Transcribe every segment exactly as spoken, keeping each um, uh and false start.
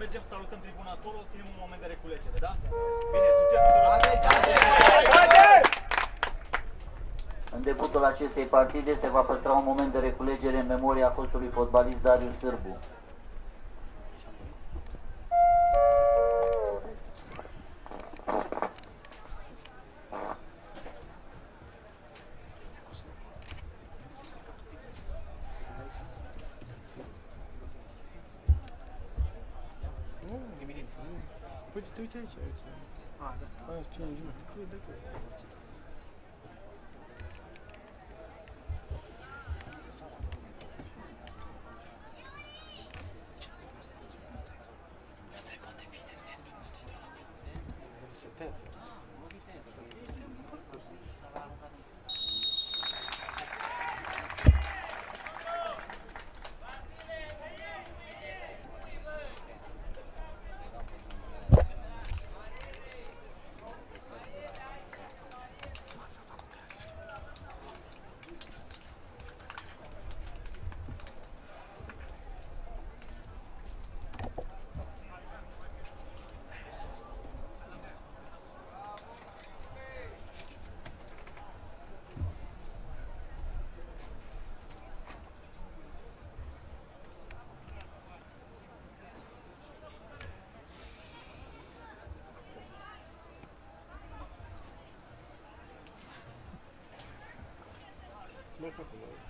mergem să salutăm tribuna acolo, ținem un moment de reculegere, da? Bine, succes tuturor! În debutul acestei partide se va păstra un moment de reculegere în memoria fostului fotbalist Darius Sârbu. Păi te uite aici, aici. A, da. Aia spune nici mai. Cât de cât. Asta-i poate bine netul. Resetează. Nu viteză, că e parcurs. S-a aruncat. Mai fac un nou.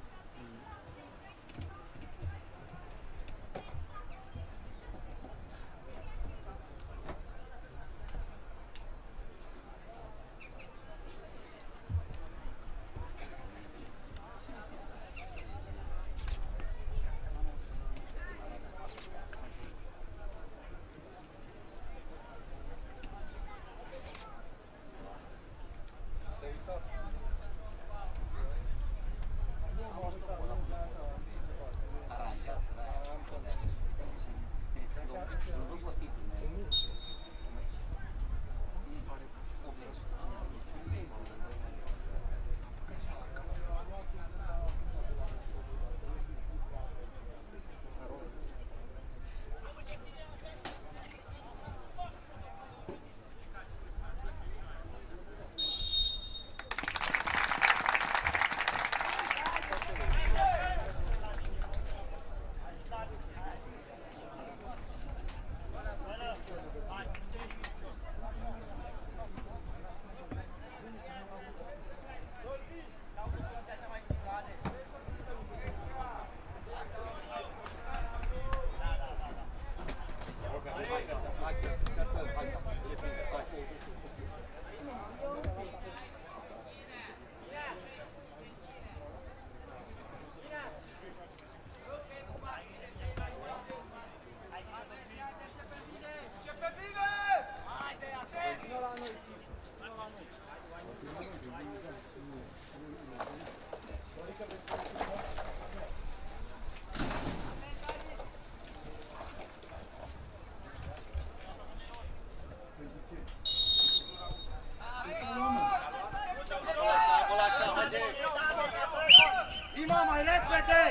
Dima, mai repede!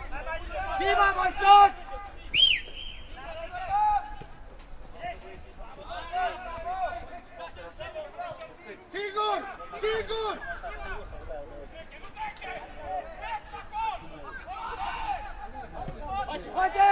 Dima, mai sus! Sigur! Sigur! Haide!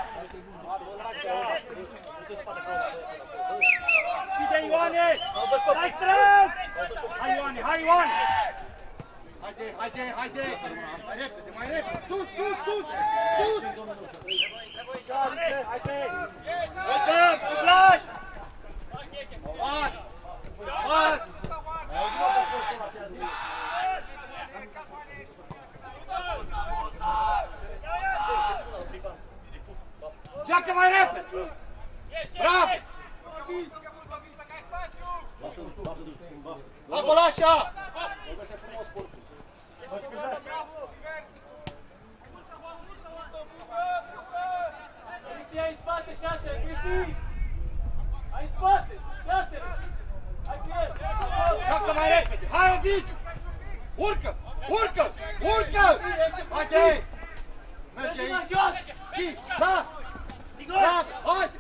Bine, Ioane! Stai strâns! Hai, Ioane, hai, Ioane! Haide, haide, haide! Mai repede, mai repede! Sus, sus, sus! Sus! Haide, haide! Vedem, cublaj! Pas! Pas! Joacă mai repede! Bravo! Acolo așa! Cristi, ai în spate, șasele! Cristi! Ai în spate! Șasele! Hai cu el! Joacă mai repede! Hai, Ovidiu! Urcă! Urcă! Urcă! Haide! Merge aici! Și, da! Bravo! Hai!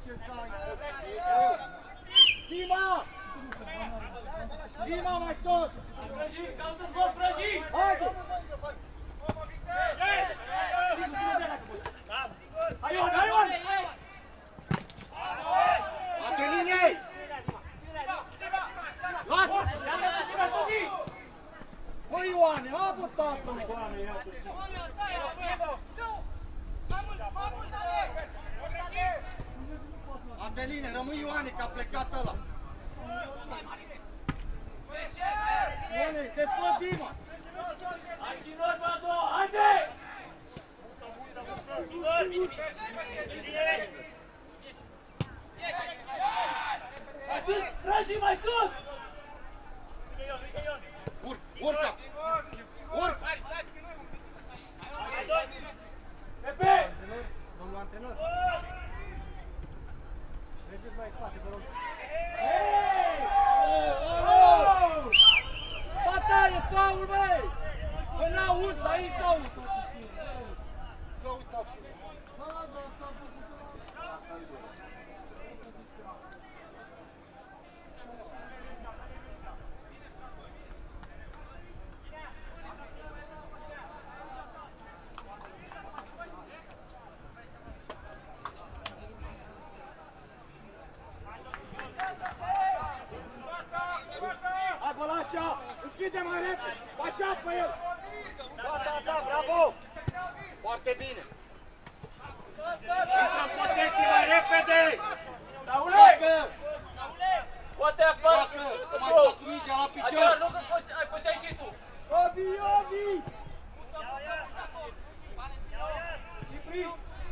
încerca. Dima! Dima mai sus! Frăji, caută foc, Frăji! Haide! Hai, Ion, hai, Ion! Atelinei! Lasă! Ia-te-te și mai tădii! Bă, Ioane, a bă, tată! Adeline, rămâi Ioane, că a plecat ăla! Ioane, desfă Dima! Hai și noi pe a doua, haide! Mai sus, Frăji, mai sus! Urc, urcă! Urcă! Pepe! Domnul antrenor. Mergeți mai în spate, vă rog. Alo! Bataie, faul, băi! Că n-auzi, aici s-auzi! Că uitați-vă! Hai, Bălacea! Închide mai repede! Așa pe el! Da, da, da, bravo! Foarte bine! Intră în posesie mai repede! Daule! Dacă! Poate a faci Dacă! Că mai stă cu mingea la același picior! lucru ai făceai și tu! Obi, Obi! Cipri!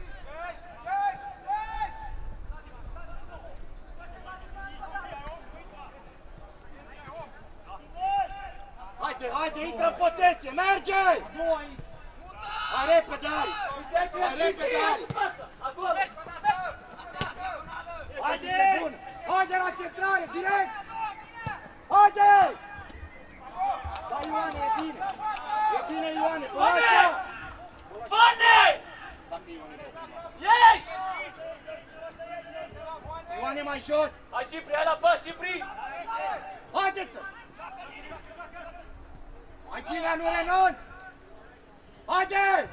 Haide, haide, intră în posesie! Merge! Mai repede, Ari! Mai repede, Ari! Acolo! Haide, e bun! Haide la centrare, direct! Haide! Da, Ioane, e bine! E bine, Ioane! Bălacea! Fane! Dacă Ioane e bine. Ieși! Ioane mai jos! Hai Cipri, hai la pas, Cipri! Haideți-o! Mai bine, nu renunți! Haide!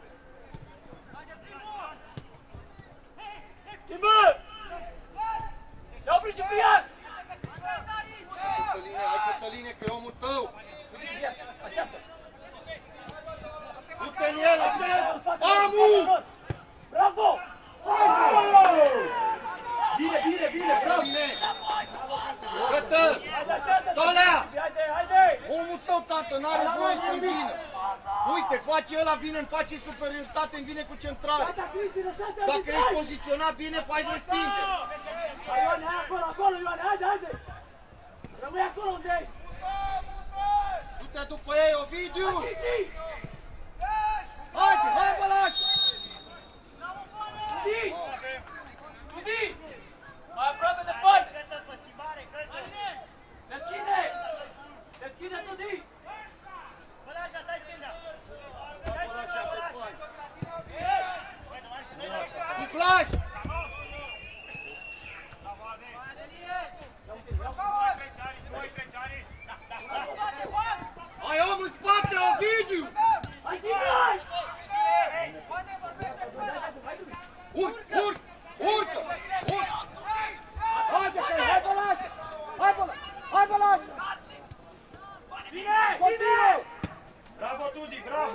Schimbă! Ia opri Ciprian! Cătăline, hai Cătăline, că e omul tău! Așteaptă! Du-te în el, du-te! Amu! Bravo! Bine, bine, bine! Cătăline! Cătă! Tolea! Haide, haide! Omul tău, tată, n-are voie să-mi vină! Uite, face ăla, vine, îmi face superioritate, îmi vine cu centrare! Gata, Cristi, lăsați-l Dacă arbitrai! ești poziționat bine, faci respingere! Hai, Ioane, hai acolo, acolo, Ioane, haide, haide! Rămâi acolo unde ești! Du-te după ei, Ovidiu! Cristi! Haide, hai, Bălaș! Tudi! Tudi! Mai aproape de fani! Deschide! Deschide, Tudi! Cu flash! Ai om în spate, Ovidiu! Hai, Ciprian! Urc, urc, urcă! Urc! Haide, că hai, Bălaș! Hai, Bălaș! Hai, Bălaș! Bine, bine! Continuă! Bravo, Tudi, bravo!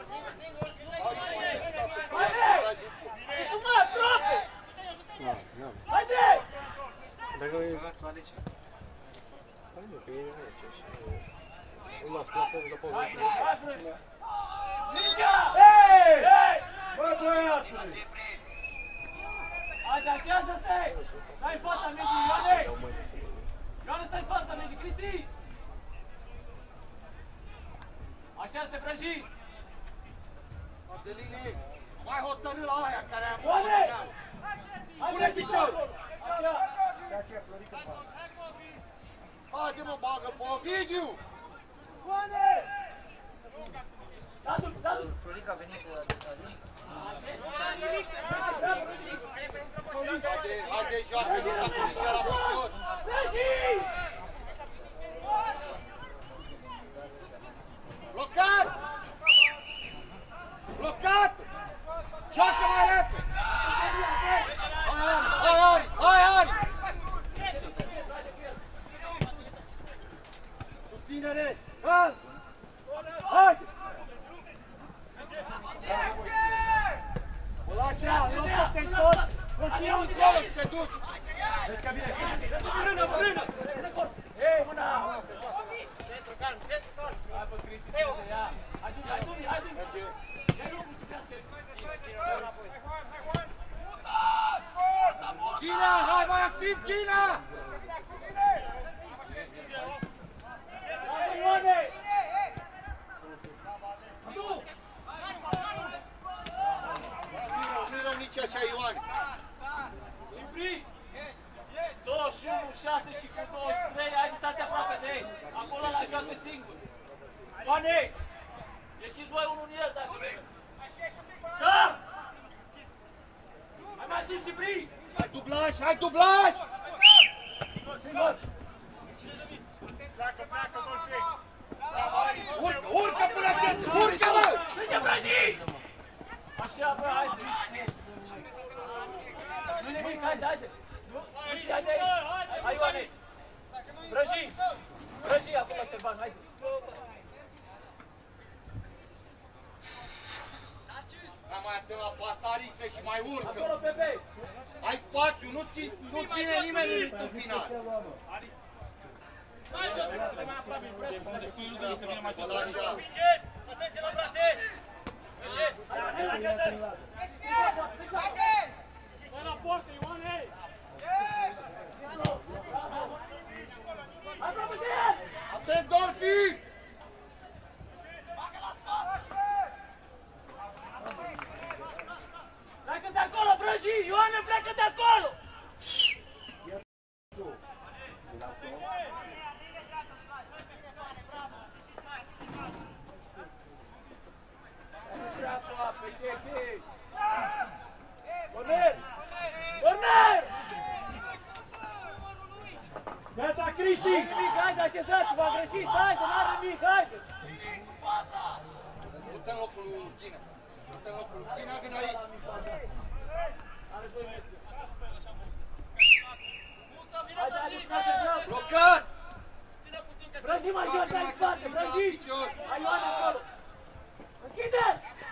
Haide! Și tu mai aproape! Haide! Dacă e... Haide, că e aici și... Îl las pe la fel, după Hai, urmă. hai, frate! Mingea! Hei! Hei! Bă, băiatule! Haide, așează-te! Stai în fața mingii, Ioane! Ioane, stai în fața mingii, Cristi! Așează-te, Frăji! Adeline, mai hotărâ la aia care a Ioane! făcut. Hai, Pune Frăji, piciorul! Așa! Haide, mă, bagă pe Ovidiu! Da-tu, da-tu! Frolic a venit cu adrenalin. Bravo, Frăji! Haide, haide, joacă, nu sta cu mingea la picior. Blocat! Blocat! Joacă mai repede! Hai, Aris! Hai, Aris! Susținere! Hai! Haide! Olacea, nu să te întorci! Continuă Acolo și te duci! Vezi că vine! Mână, mână! Ei, mâna! Centru, calm, centru, calm. Hai, bă, Cristi, ține, ia! Hai, du-mi, hai, du-mi, hai, du-mi! Merge! Ghina, hai mai activ, Ghina! Hai, Ioane! Nu rău nici așa, Ioane! Cipri! douăzeci și unu, șase și cu douăzeci și trei, hai distanța aproape de ei! Acolo la joacă singur! Ioane! Ieșiți voi unul în el, dacă vreți! Da! Hai mai sus, Cipri! Hai dublaj, hai dublaj! Singur! Urcă, urcă până acest, urcă, mă! Merge, Brăjii! Așa, bă, haide! Nu-i nimic, haide, haide! Nu, nu știi, haide aici! Hai, Ioane! Brăjii! Brăjii, acolo, Șerban, haide! Hai mai atât la pasarise și mai urcă! Acolo, Pepe! Ai spațiu, nu-ți nu-ți vine nimeni în întâmpinare! Hai, jos, te mai aproape, impresul! Așa! Atenție la brațe! Hai la poartă, Ioane! Aproape de el! Atent, Dolfi! Pleacă de acolo, Brăjii! Ioane, pleacă de acolo! Corner! Corner! Gata, Cristi! Nu nimic, haide, așezați-vă, am greșit, haide, n-are nimic, haide! Du-te în locul lui Ghina! Du-te în locul lui Ghina, vino aici! Are doi metri. Haide, haide, așezați! Blocat! Brăjii mai jos, hai în spate, Brăjii! Hai, Ioane, acolo! Închide!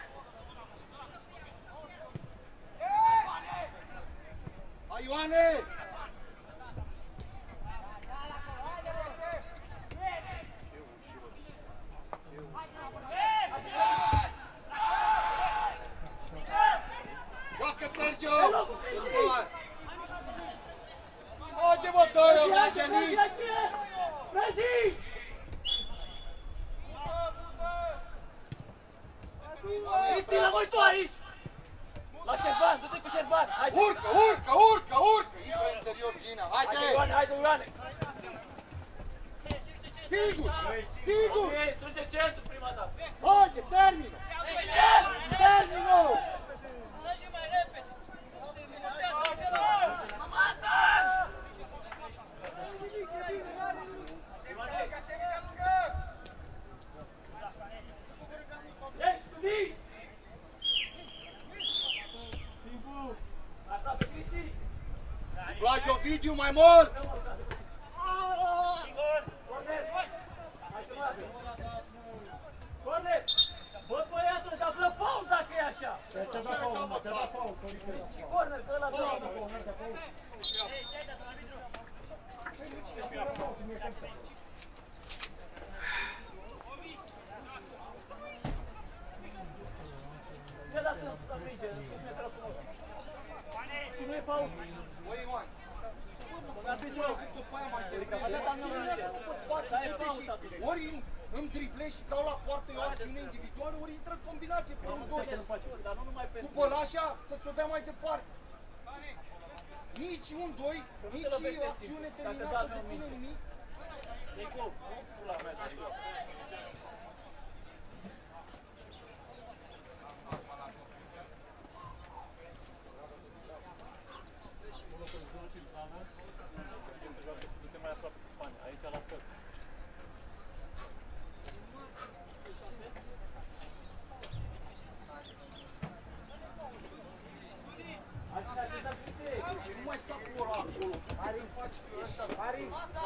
Hai, Ioane! Joacă, Sergio! Îți bă! Haide, mă, dă-i-o, Ghenit! Brăjii! Cristi, rămâi tu aici! La Șerban, du-te cu Șerban, haide! Urcă, urcă, urcă, urcă! Intră în interior, Ghina, Haide, haide! Ioane, haide, Ioane! Sigur, sigur! Ok, strânge centru prima dată! Haide, termină! Termino! Ești cu mii! Aproape, Cristi! Dublaj Ovidiu, mai mult! Corner! Hai să vadă! Corner! Bă, băiatul, dar fă faul dacă e așa! Și corner, că ăla dă! Ce dați în minge? Și nu e faul? Băi, Ioan! Mi-a prins eu! După aia mai devreme, Atât am nevoie! pe spații, vedeți și ori îmi, îmi driblezi și dau la poartă eu acțiune individuală, ori intră în combinație pe un doi. Dar nu numai Cu pentru... Bălașa să-ți o dea mai departe. Nici un doi, nici o acțiune terminată de tine, nimic. Nicu, nu pula mea, Nicu.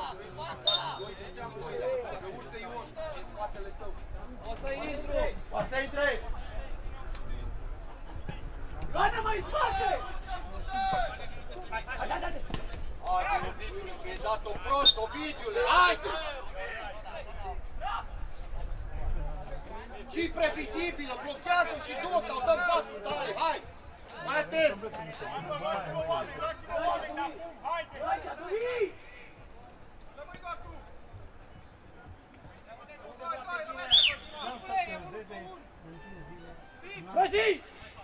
Că urcă Ion, în spatele tău. O să intru! O să intre! Ioane, mai spate! Haide, haide, haide! Haide, Ovidiule, că e dat-o prost, Ovidiule, haide! Ce-i previzibilă, blochează și du sau dăm pasul tare, hai! Mai atent! Răzi!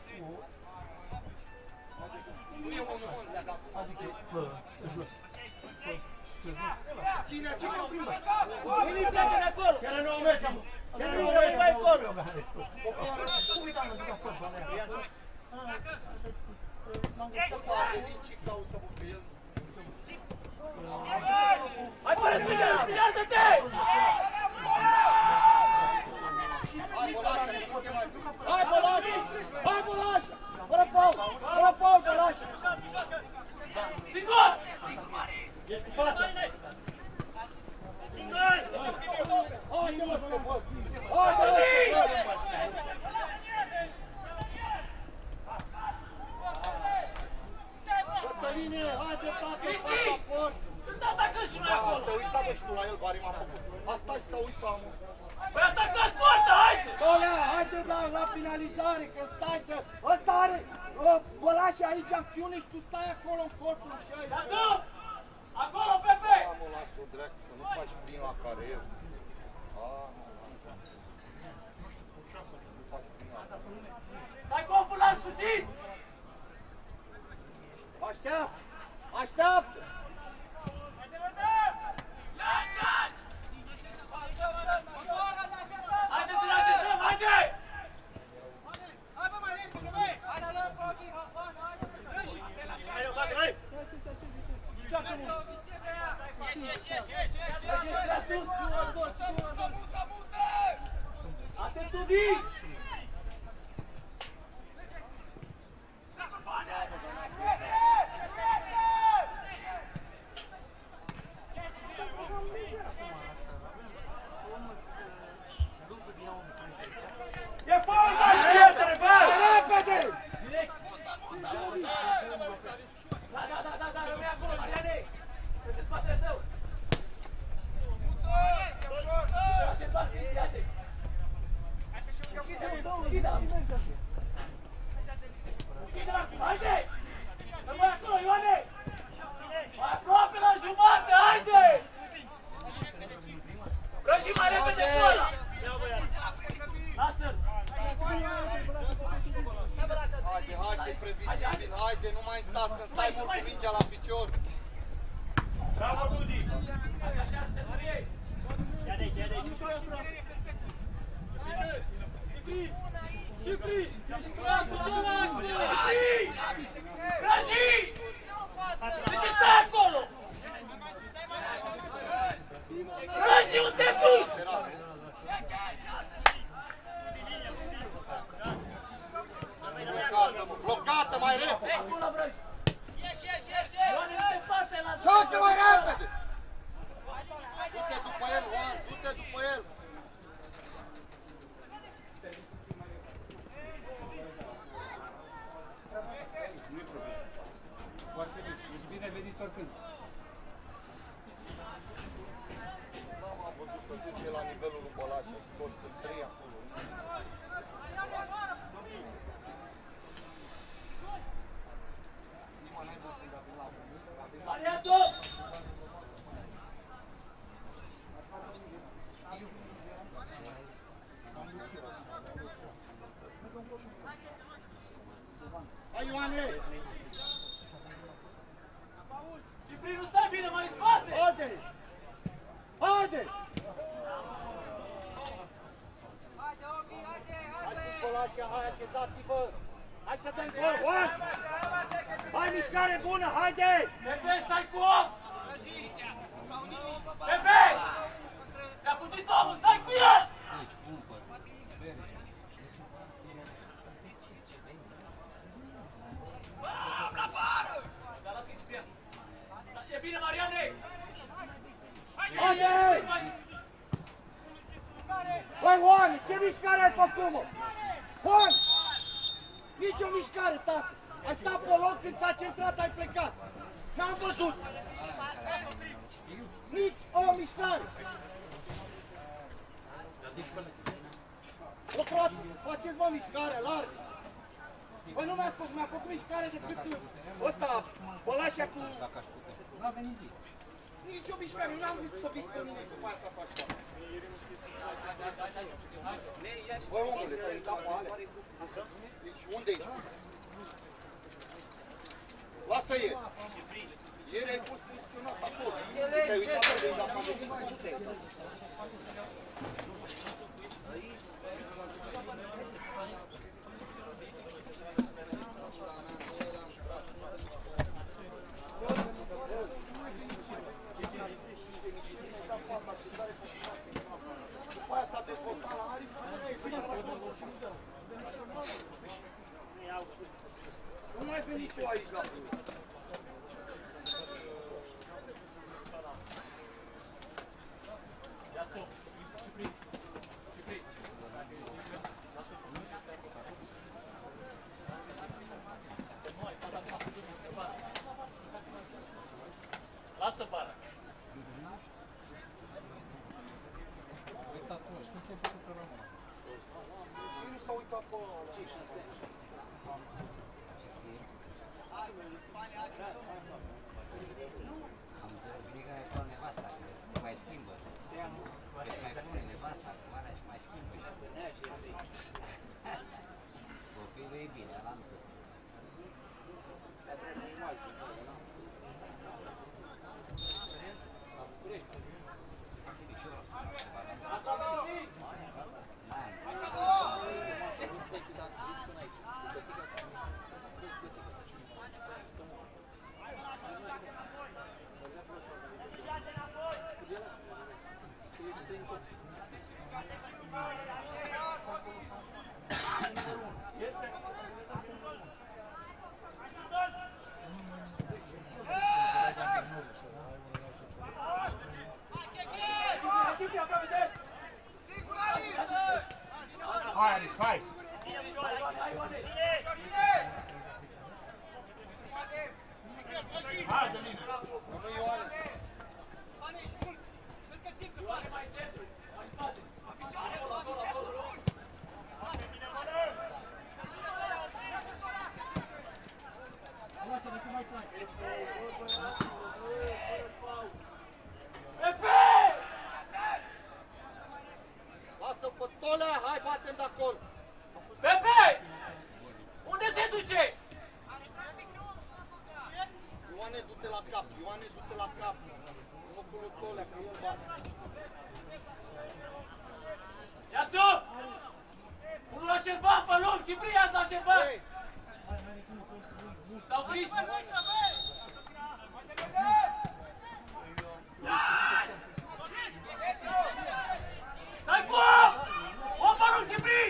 Nu e unul unde de acum. Adică, jos. Cine, ce mă primă? Vini, pleacă de acolo! Cere nouă meci, am! Cere nouă meci, mai acolo! Popoară! Tot a venit ce caută, bă, pe el. Hai, pără, strigează-te! Hai, Bolașa, nu te mai prind. Hai, Bolașa! Hai, Bolașa! Fără faul! Fără faul, Bolașa! Singur! Ești cu fața! Haide, mă, scăpă! Haide, mă, Cătăline, haide, tată, fața forță! Îți atacăm și noi Da, acolo! te uita, bă, și tu la el, Bari, m-a făcut. Asta și s-a uitat, mă. Păi atacați poarta, haide! Dolea, haide la, la finalizare, că stai, că ăsta are uh, Bolașa aici acțiune și tu stai acolo în colțul și ai... Iată! Acolo, Pepe! Da, mă, las-o, dreacu, să nu faci prin la care eu. A, nu, lasă. Nu știu, cu ceasă, nu faci prin la care. Dai copul la sfârșit! Așteaptă! Așteaptă! Haideți să ne așezăm, haide! Atitudini! E faul, mai prietene, bă! Repede! Da, da, da, da, da, rămâi acolo, Mariane! Să-ți spatele tău! Așezat, Cristi, haide! Închide-mă, închide-mă! Închide-mă, haide! Rămâi acolo, Ioane! Mai aproape la jumate, haide! Răși mai repede cu ăla! Lasă-l! Haide, haide, previzibil, haide, nu mai stați, că stai mult cu mingea la picior. Bravo, Dudi! Așa, te mărie! Ia de aici, ia de aici! Cipri! Raji! De ce stai acolo? Raji, unde te duci? Blocată, mă, blocată, mai repede! Acolo, Brăji! Ioane, nu te spate la... Joacă mai repede! Du-te după el, Juan, du-te după el! Nu-i problemă. Foarte bine. Ești bine venit oricând. Nu am văzut să duce la nivelul lui Bolașa și toți sunt trei acolo. Prima n-ai văzut când a venit la venit la Mariato! Hai, Ioane! Cipri, nu stai bine, mai în spate! Haide! Haide! Hai sus, Bolașa, hai, așezați-vă! Hai să dăm gol, Juan! Hai, mișcare bună, haide! Pepe, stai cu om! Pepe! Te-a fugit omul, stai cu el! E bine, Mariane! acum! Juan! Nici o mișcare, tată! Ai stat pe loc când s-a centrat, ai plecat! N-am văzut! Nici o mișcare! O croată, faceți mă mișcare, larg! Păi nu mi-a spus, mi-a făcut mișcare decât ăsta, Bălașea cu... Nu a venit zi. Nici o mișcare, nu am vrut să viți pe mine după aia să faci ceva. Băi, omule, stai în capul alea. Deci, unde ești? Lasă el! Ieri ai fost poziționat acolo. Te-ai uitat pe de dacă am venit. După aia s-a dezvoltat la aripi. Nu mai veni tu aici la primul. Lasă bara. Uita tu, știi ce ai făcut pe România? Nu s-a uitat pe ăla. Ce șase? Ce scrie? Am înțeles bine că mai pune nevasta, că se mai schimbă. Deci mai pune nevasta, cu alea și mai schimbă. Copilul e bine, ăla nu se schimbă. Hai, Aris, hai! Hai, Dăline! Rămâi Ioane! Ioane mai centru, mai spate. Acolo, acolo, acolo. Pepe! Lasă pe Tolea, hai batem de acolo! Pepe! Unde se duce? Ioane, du-te la cap, Ioane, du-te la cap! Locul lui Tolea, că el bate! Ia-ți-o! Unul la Șerban, pe loc, Cipri, azi la Șerban! Sau Cristi! Stai cu om! Om pe loc, Cipri!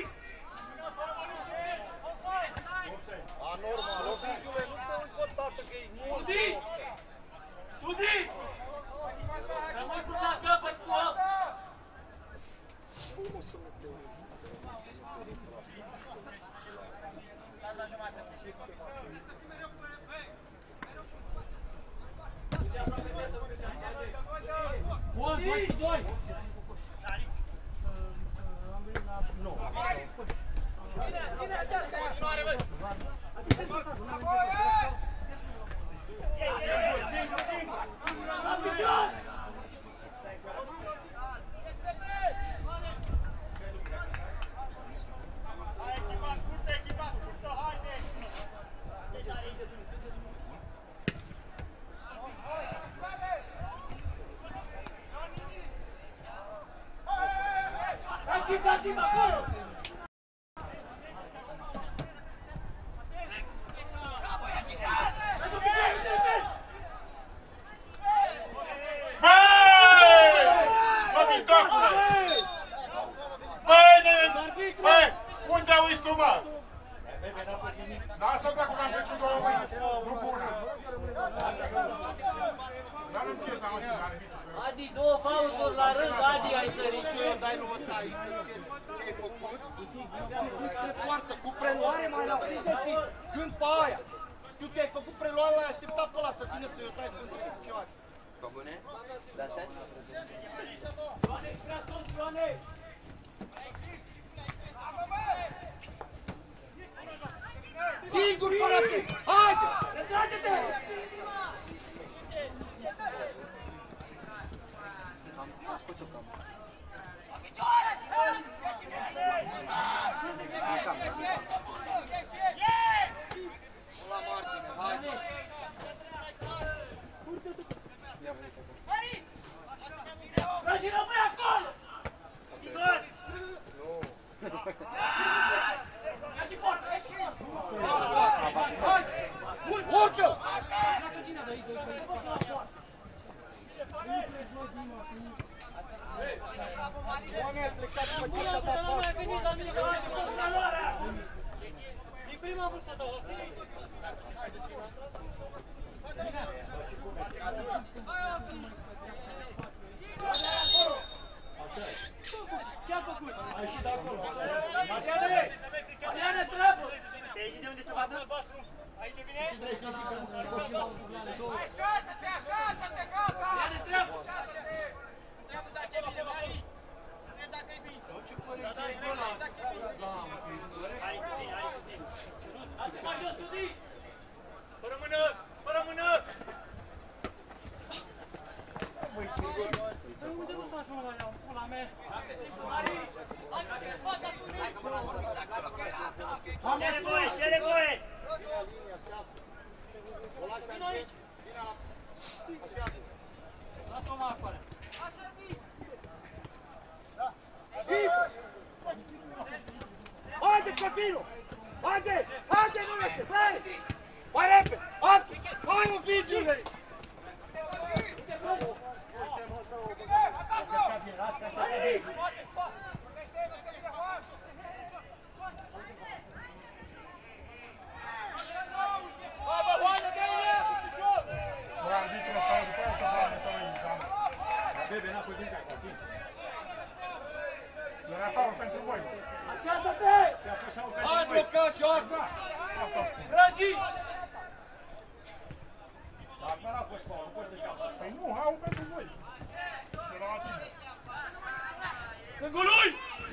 Anormal, Ovidiule, nu te uiți, bă, tată, că ești mult! Tudi! Tudi! Rămâi până la capăt cu om! Cum o să nu te uiți? Bun, doi cu doi! Bine, așa, continuare, băi! La picior! Hai, echipa, scurtă, echipa, scurtă, haide! Dați-mi, dați-mi acolo! Lasă dracu, că am trecut două mâini. Nu pune. Dar nu piesa, mă, și arbitru. Adi, două faulturi la rând, Adi, ai sărit. Nu dai lui ăsta aici, ce ai făcut? Te poartă cu preluare mai la prinde și gând pe aia. Știu ce ai făcut preluare, l-ai așteptat pe ăla să vină să-i o dai până pe picioare. Pe bune? De-astea? Ioane, prea sus, Ioane! Singur, părăței! Haide! Retrage-te! Am scoți-o cam. La margine, haide! Răgi, rămâi acolo! Nu! Ia și poartă, ia și poartă! Haide! Urcă! Oameni, ai plecat după ce s-a dat pasul. Din prima vârstă două, ce-a făcut? Ai ieșit de acolo. Mariane! Mariane, treabă! Te-ai zis de unde se vadă? Aici vine? Așează-te, așează-te, gata! Mariane, treabă! Treabă dacă e bine, Mari! Trebuie dacă e bine! Da, da, e bine, dacă e bine! Hai să zi, hai să zi! Hai să mai jos, Tudi! Fără mână, fără mână! Unde nu s-a jucat la pula mea? Mari! Hai că te fața Tudi! Ce nevoie, ce nevoie? Ia linia, așteaptă. O lași aici. Vine la... Așează. Lasă-o mai acolo! Haide, copilul! Haide! Haide, nu lăse! Hai! Mai repede! Hai! Hai, mă, fiițule! Era faul pentru voi. Așează-te! Hai, blocat, joacă! Asta spun. Răgi! Dar nu era fost faul, nu poți să-i capă. Păi nu, au pentru voi. Și la tine. Stângul lui!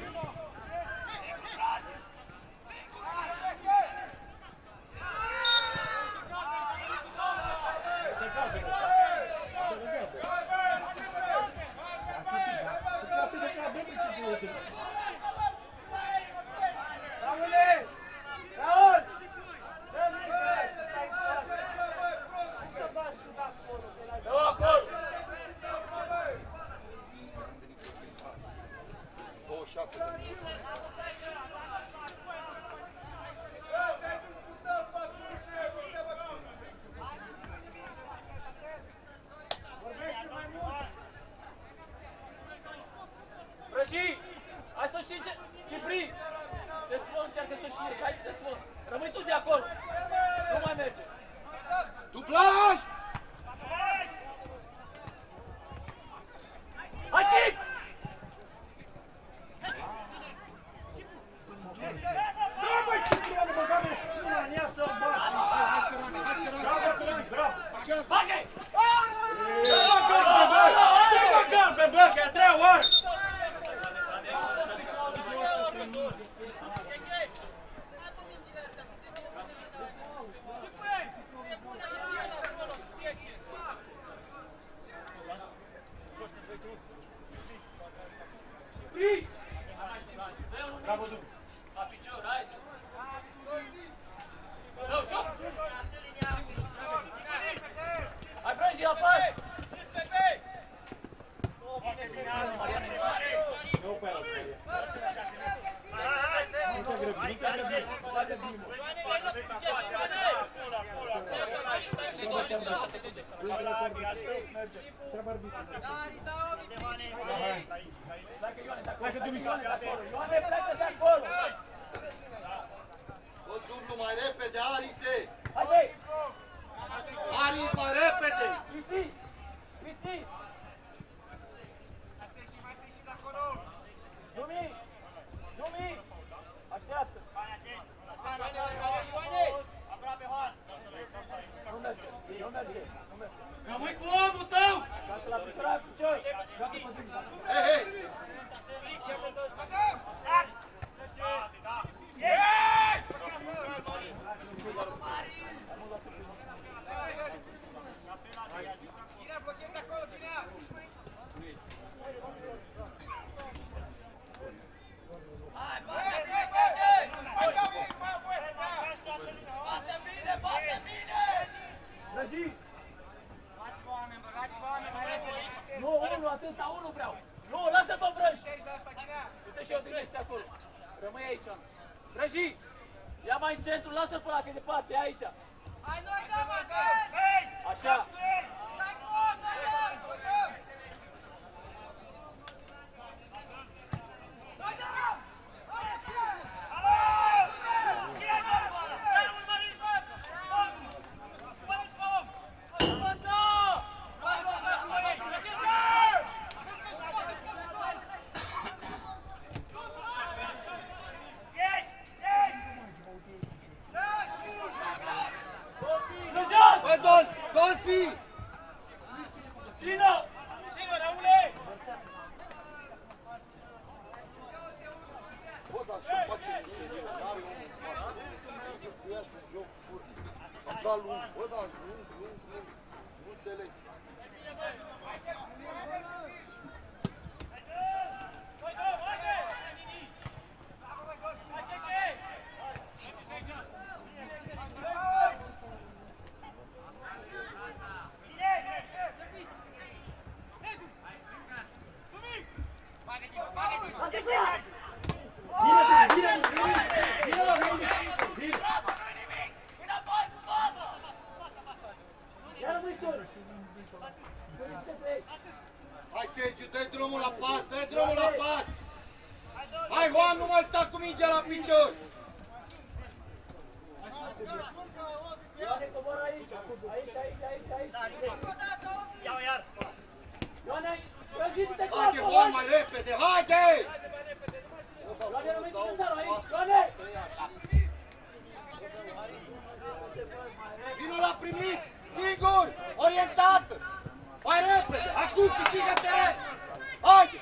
Raule! Raul! Dă-o acolo! douăzeci și șase de minute. Răși! Hai să și... Cipri! Desfă, încearcă să și iei. Hai, desfă! Rămâi tu de acolo! Nu mai merge! Dublaj! Hai, Cip! Da, băi, Ciprianu, bă, doamne, și pula în ea să-l bagi! Bravo! Bagă-i! Dă-mă gard, bă, bă! Dă-mă gard, bă, bă, că e a treia oară! Cipri! Bravo, du! La picior, hai! Dă-o, joc! Hai, Brânji, la pas! Nu pe ăla, pe Pleacă Dumitru de acolo! Ioane, pleacă de acolo! Bă, dublu mai repede, Arise! Haide! Aris, mai repede! Cristi! Cristi! Dumi! Dumi! Rămâi cu omul tău! Lasă la picioare, picioi! Hei, hei! Nu, unul, atâta, unul vreau! Nu, lasă-l pe Vrăj! Du-te și odihnește acolo! Rămâi aici! Vrăji! Ia mai în centru, lasă-l pe ăla, că e departe, ia aici! Hai noi, da, mă! Așa! Stai cu om, noi, da! Noi, da! Bă, Dolfi! Dolfi! Țină! Țină, Raule! Bă, dar și-o face interior, n-are omul în spate. Să merge cu ea în joc scurt. Am dat lung, bă, dar lung, lung, lung. Nu înțeleg. Hai, Sergiu, dă drumul la pas, dă drumul la pas! Hai, Juan, nu mai sta cu mingea la picior! Ioane, cobor aici! Aici, aici, aici, aici! Ia-o iar! Ioane, Vrăji-te cu Haide, apă, Juan, mai repede, haide! Ioane, rămâi cu cezarul aici! Ioane! Vino la primit, sigur, orientat! Mai repede, acum câștigă teren! Haide!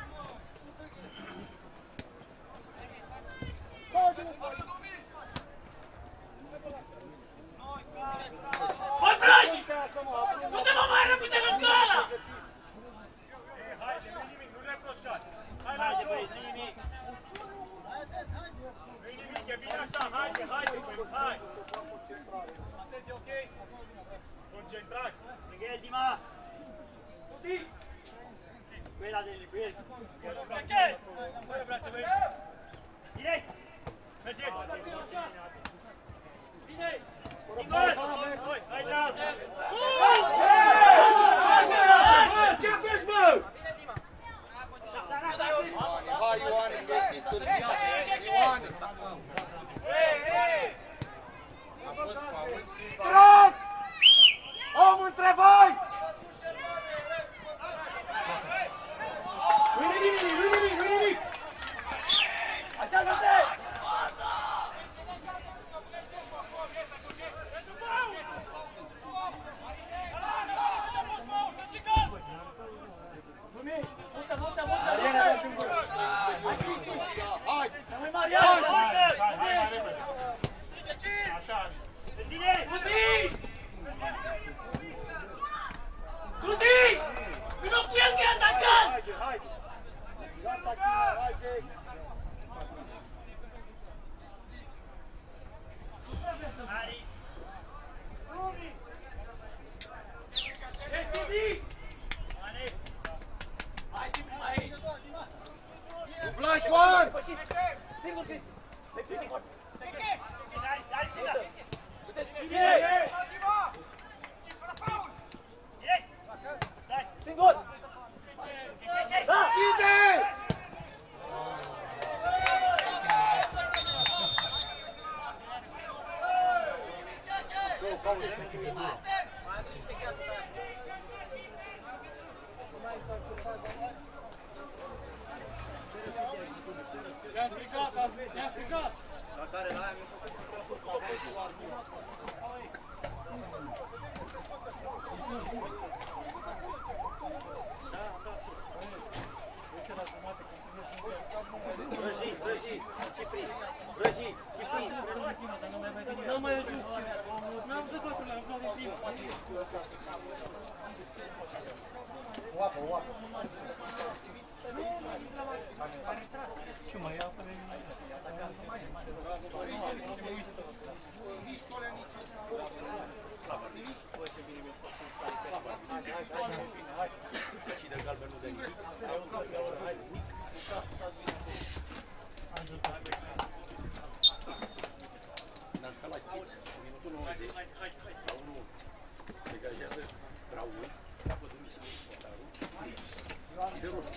Băi, Vrăji! Du-te mă mai repede lângă ăla! Haide, nu-i nimic, nu reproșați! Haide, băieți, nu-i nimic! Nu-i nimic, e bine așa, haide, haide, băieți, hai! Sunteți ok? Concentrați! Lângă el, Dima! Cu el, Adeli, cu el! Merge! Fără brațe, băieți! Direct! Merge! Bine! Singur! Hai, drag! Ce crezi, bă? Hai, Ioane, că ești distorsionat! Ioane! Stras! Om între voi! Nu-i nimic, nu-i nimic, nu-i nimic! Așa, du-te! Nimic! Mută, mută, mută, mută! Hai! Rămâi Marian! Truti! Truti! Vino cu el că e atacant! Haide, haide! Gata, haide! Ești Titi! Hai, Titi, mai aici! Dublaj, Juan! Singur, Cristi! Pe Cristi, gol! Uite, Titi! Singur! Da! Ide! I-am strigat, i-am strigat! La care la aia mi-a făcut un Vrăji, vrăji, Cipri, vrăji, Cipri. N-am mai ajuns, n-am văzut locurile, am văzut din prima. Oapă, oapă. Ce mai ia pe mine? Și de galben nu de nimic. N-am ca la Chiț, în minutul nouăzeci, la unu unu. Degajează Raul, scapă de misiune portarul, de roșu.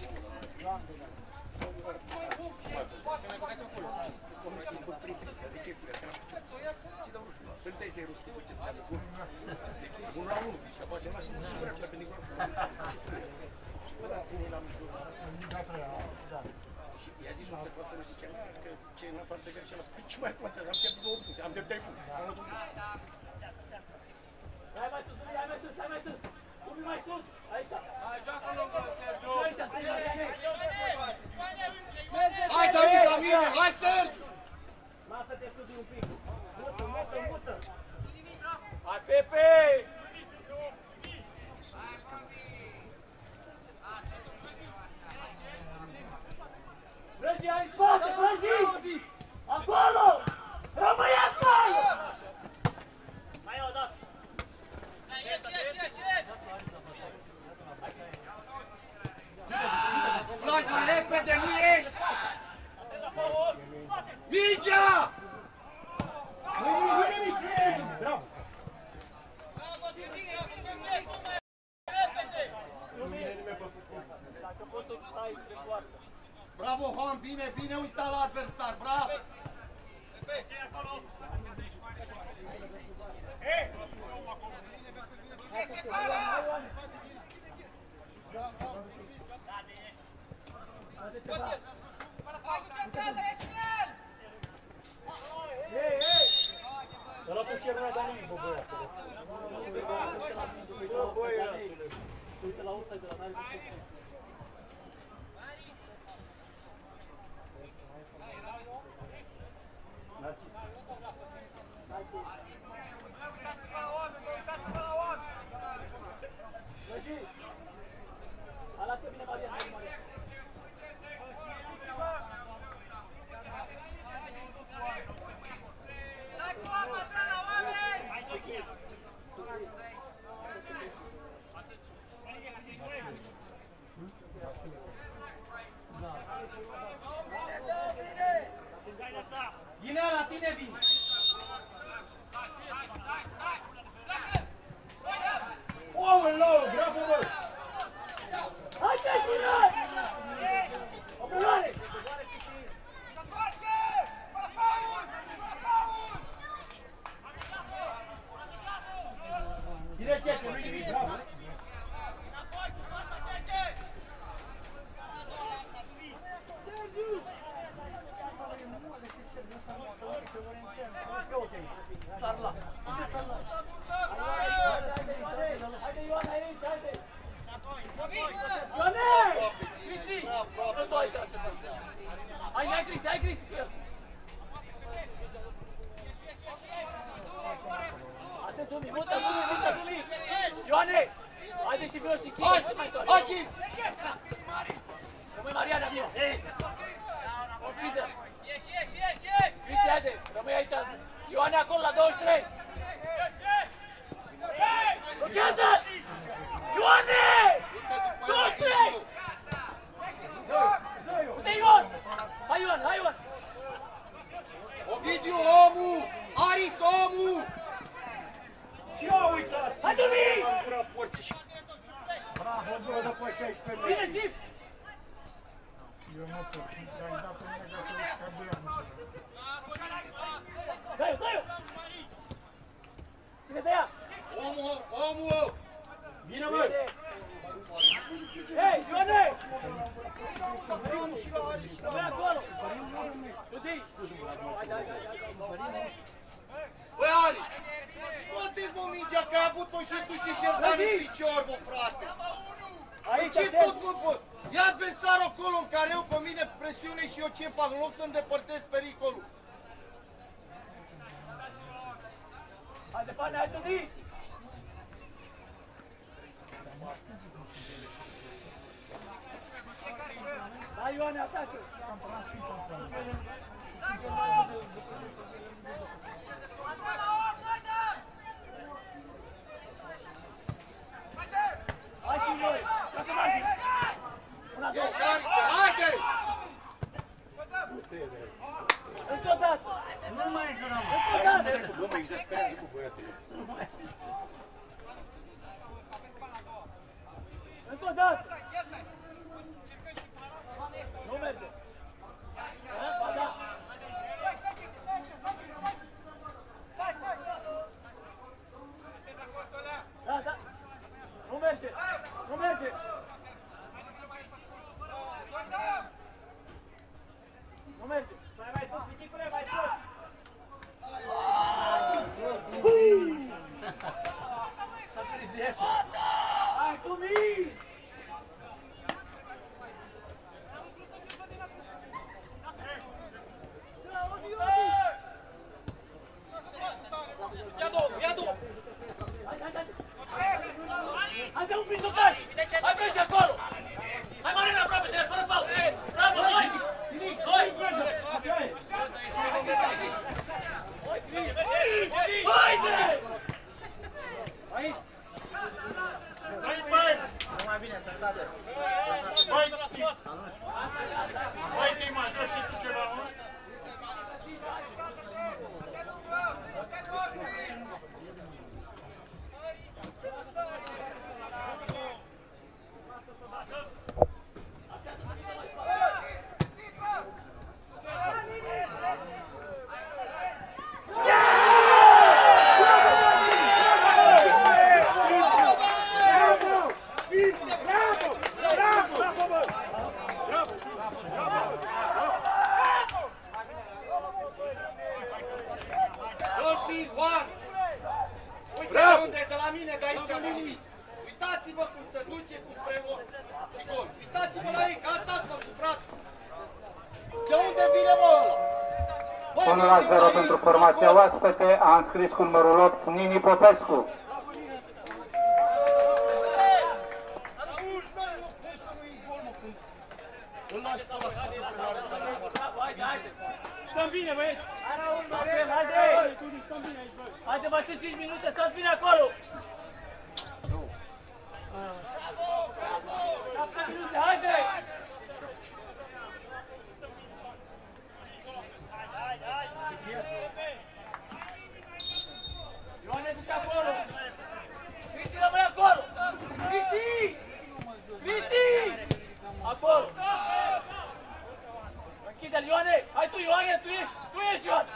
Comisie cu trei triste, de ce cu ea? Că n-am picior. Ți dau roșu. Când te-ai de roșu, după ce te-a bun. Deci, un la unu, și apoi se lasă un singur acela pe Nicola. Și bă, da, unul la mijloc. Și i-a zis un observator, zicea, că ce în afară de care și-a lăsat, ce mai contează? Am pierdut două puncte, am pierdut trei puncte. Am luat un punct. Hai mai sus, hai mai sus, hai mai sus! Cum mai sus? Aici! Hai, joacă lungă, Sergiu! Aici, trei la mine! Hai, David, la mine! Hai, Sergiu! Lasă-te studiu un pic! Mută, mută, mută! Hai, Pepe! Vrăji, hai în spate, Vrăji! Acolo! Rămâi acolo! Mai o dată! Ieși, ieși, ieși, ieși! Lași la repede, nu ești! Mingea! Bravo! Bravo, Juan, bine, bine uita la adversar, bravo! Ei, ei! Ăla cu ce vrea dar nu-i băbăia. Uite la urtă de la n-are cum să Lasă bine Maria, hai Maria. Dai cu apă, tră la oameni! Vine la tine, vine! Aoleu, bravo, bă! Hai, te sunai! O preluare! Direct, Chete, nu-i nimic, bravo! Tarla! Haide, Ioana, aici, haide! Ioane! Cristi! Nu tu aici, așa. Hai, hai, Cristi, hai, Cristi, cu el! Atent, Dumi, mută, Dumi, mută, Dumi! Ioane! Haide și vino și Chine! Hai, hai, Chine! Rămâi Mariana, vino! Închide! Ieși, ieși, ieși, ieși! Cristi, haide! Rămâi aici! Ioane, acolo, la douăzeci și trei! Blochează! Ioane! douăzeci și trei! Uite, Ion! Hai, Ion, hai, Ion! Ovidiu, omul! Aris, omul! Ia uitați! Hai, Dumi! Am curat porții și... Bravo, bă, după șaisprezece Bine, Zip! Eu nu ți-o, ai dat pe mine ca să uiți ca băiat, nu știu. Dă-i-o, dă-i-o! Ține de ea! Omul, omul! Bine, bă! Hei, Ioane! Vreau și la Aris și la Rămâi acolo! Dudi! Hai, hai, hai, hai! Băi, Aris! Scoateți, mă, mingea, că ai avut făcut-o și tu și Șerban în picior, mă, frate. Aici, Ce atent. tot făcut? Ia adversarul acolo în care eu pe mine presiune și eu ce fac, în loc să îndepărtez pericolul. Haide, Pane, hai tu dis! Da, Ioane, atacă! Hai și noi! Dacă mai una, două! Ieși, Ariston, haide! Încă o dată! Nu mai e zona, mă. Încă o dată! Nu mă exasperează cu băiatul. Nu mai e. Încă o dată! Nu merge! Ba da! Da, da! Nu merge! Nu merge! Nu merge! Mai mai sus, piticule, mai sus! S-a prins de așa. Hai tu, mii! Ia două, ia două! Hai, hai, hai! Hai de un pizdocaș! Hai vrei și acolo! Hai Marina aproape, de fără fault! Bravo, noi! Noi! Haide! Aici! Hai, băi! Numai bine, sănătate! Băi, băi, te-ai mai jos și cu ceva, mă? Dolphin, Juan! Uite unde e de la mine, de aici nu nimic. Uitați-vă cum se duce, cum preluă și gol. Uitați-vă la ei, că asta ați făcut, frate. De unde vine bă ăla? unu la zero pentru formația oaspete, a înscris cu numărul opt Nini Popescu. Îl lași pe ăla să facă preluare de la mare. Haide, haide! Stăm bine, băieți! Marcel, haide! Stăm bine aici, băieți! Haide, mai sunt cinci minute, stați bine acolo! șapte minute, haide! Ioane, du-te acolo! Cristi, rămâi acolo! Cristi! Cristi! Acolo! Închide-l, Ioane! Hai tu, Ioane, tu ești! Tu ești, Ioane!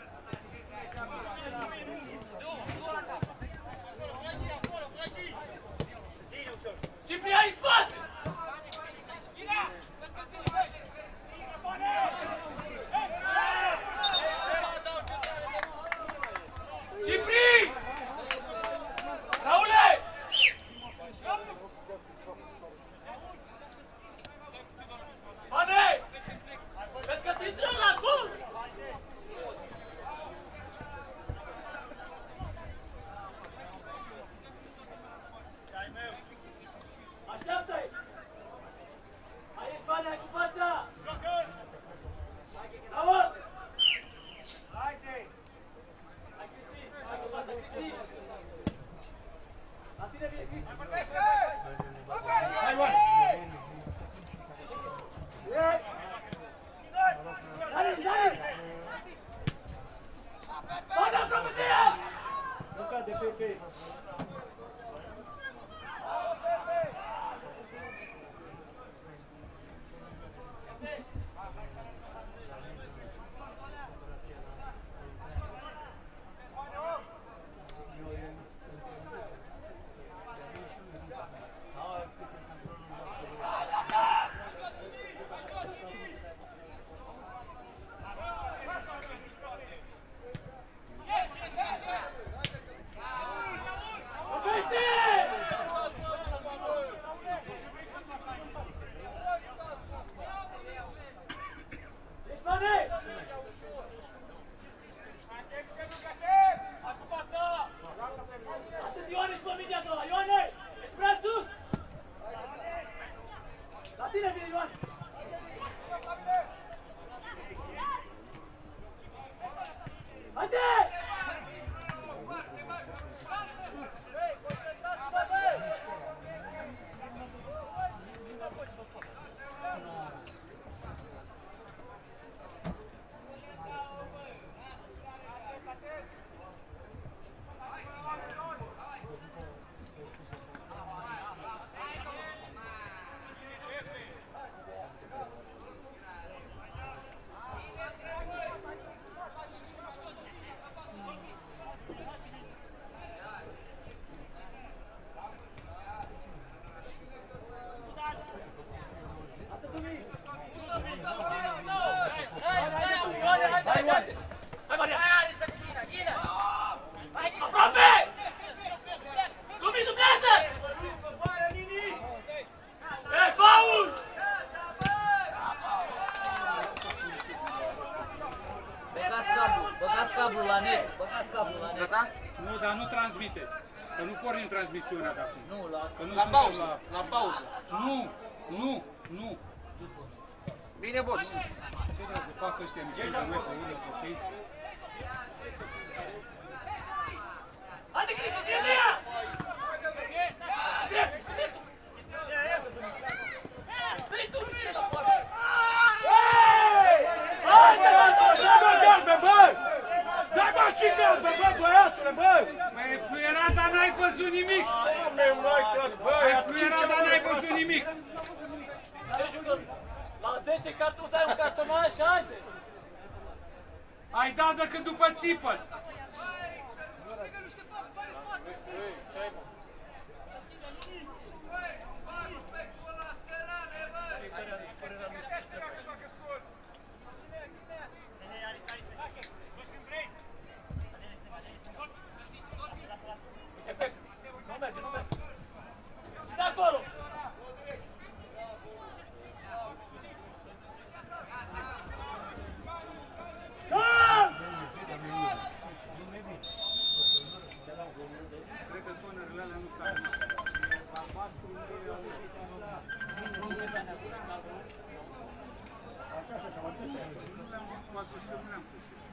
Ciprian, în spate! Cipri! Raule! Pane! Vezi că-ți intrăm la gol! Așteaptă-i! Aici, Pane, ai cu fața! Bravo! Haide! Hai, Cristi! Hai cu fața, Cristi! La tine vine, Cristi! Hai, Ioane! Direct! Dani, Dani! Pane, aproape de ea! Nu cade, Pepe! Gata? Nu, dar nu transmiteți. Că nu pornim transmisiunea de acum. Nu, la, Că nu la suntem pauză. la- La pauză. Nu, nu, nu. Bine, boss. Ce dracu fac ăștia mișto de noi pe urmă, pe Facebook? Haide, Cristi, tine de ea! Drept, dreptul! Dreptul, bine la poartă! Haide, lasă-o, Dă galbe, bă! Dă-mă și galbe, bă, băiatule, bă! Mai e fluierat, dar n-ai văzut nimic! Doamne, mai tot, bă! Mai e fluierat, dar n-ai văzut nimic! Ce jucăm? La zece cartoni dai un cartonaș, haide! Ai dat decât după țipă! Ce ai, mă? Efect! Nu merge, nu merge! Și de acolo! Cred că tonerele alea nu s-au Nu le-am adus eu, nu le-am pus eu.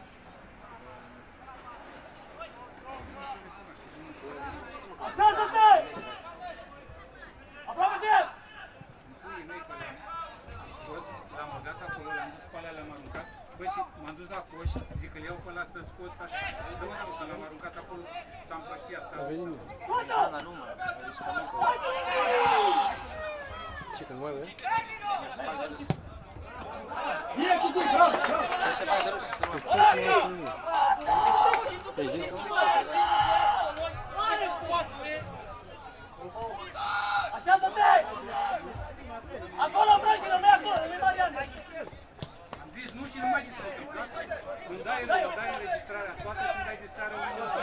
Așează-te! Aproape de el! Puii mei că le-am scos, l-am băgat acolo, le-am dus pe alea, le-am aruncat. Bă, și m-am dus la coș, zic că-l iau pe ăla să-l scot așa. Dă mă, că l-am aruncat acolo, s-a împrăștiat. A venit. Gata! Nu mă. Ce, că nu mai vede? Se fac de râs. Bine, Cicu, bravo, bravo! Se fac de râs, se fac. Deci, zic că... Așează-te! Acolo, vrăjilor, nu-i acolo, nu-i Mariane! Am zis nu și nu mai discutăm, da? Îmi dai, îmi dai înregistrarea toată și îmi dai de seară un minut.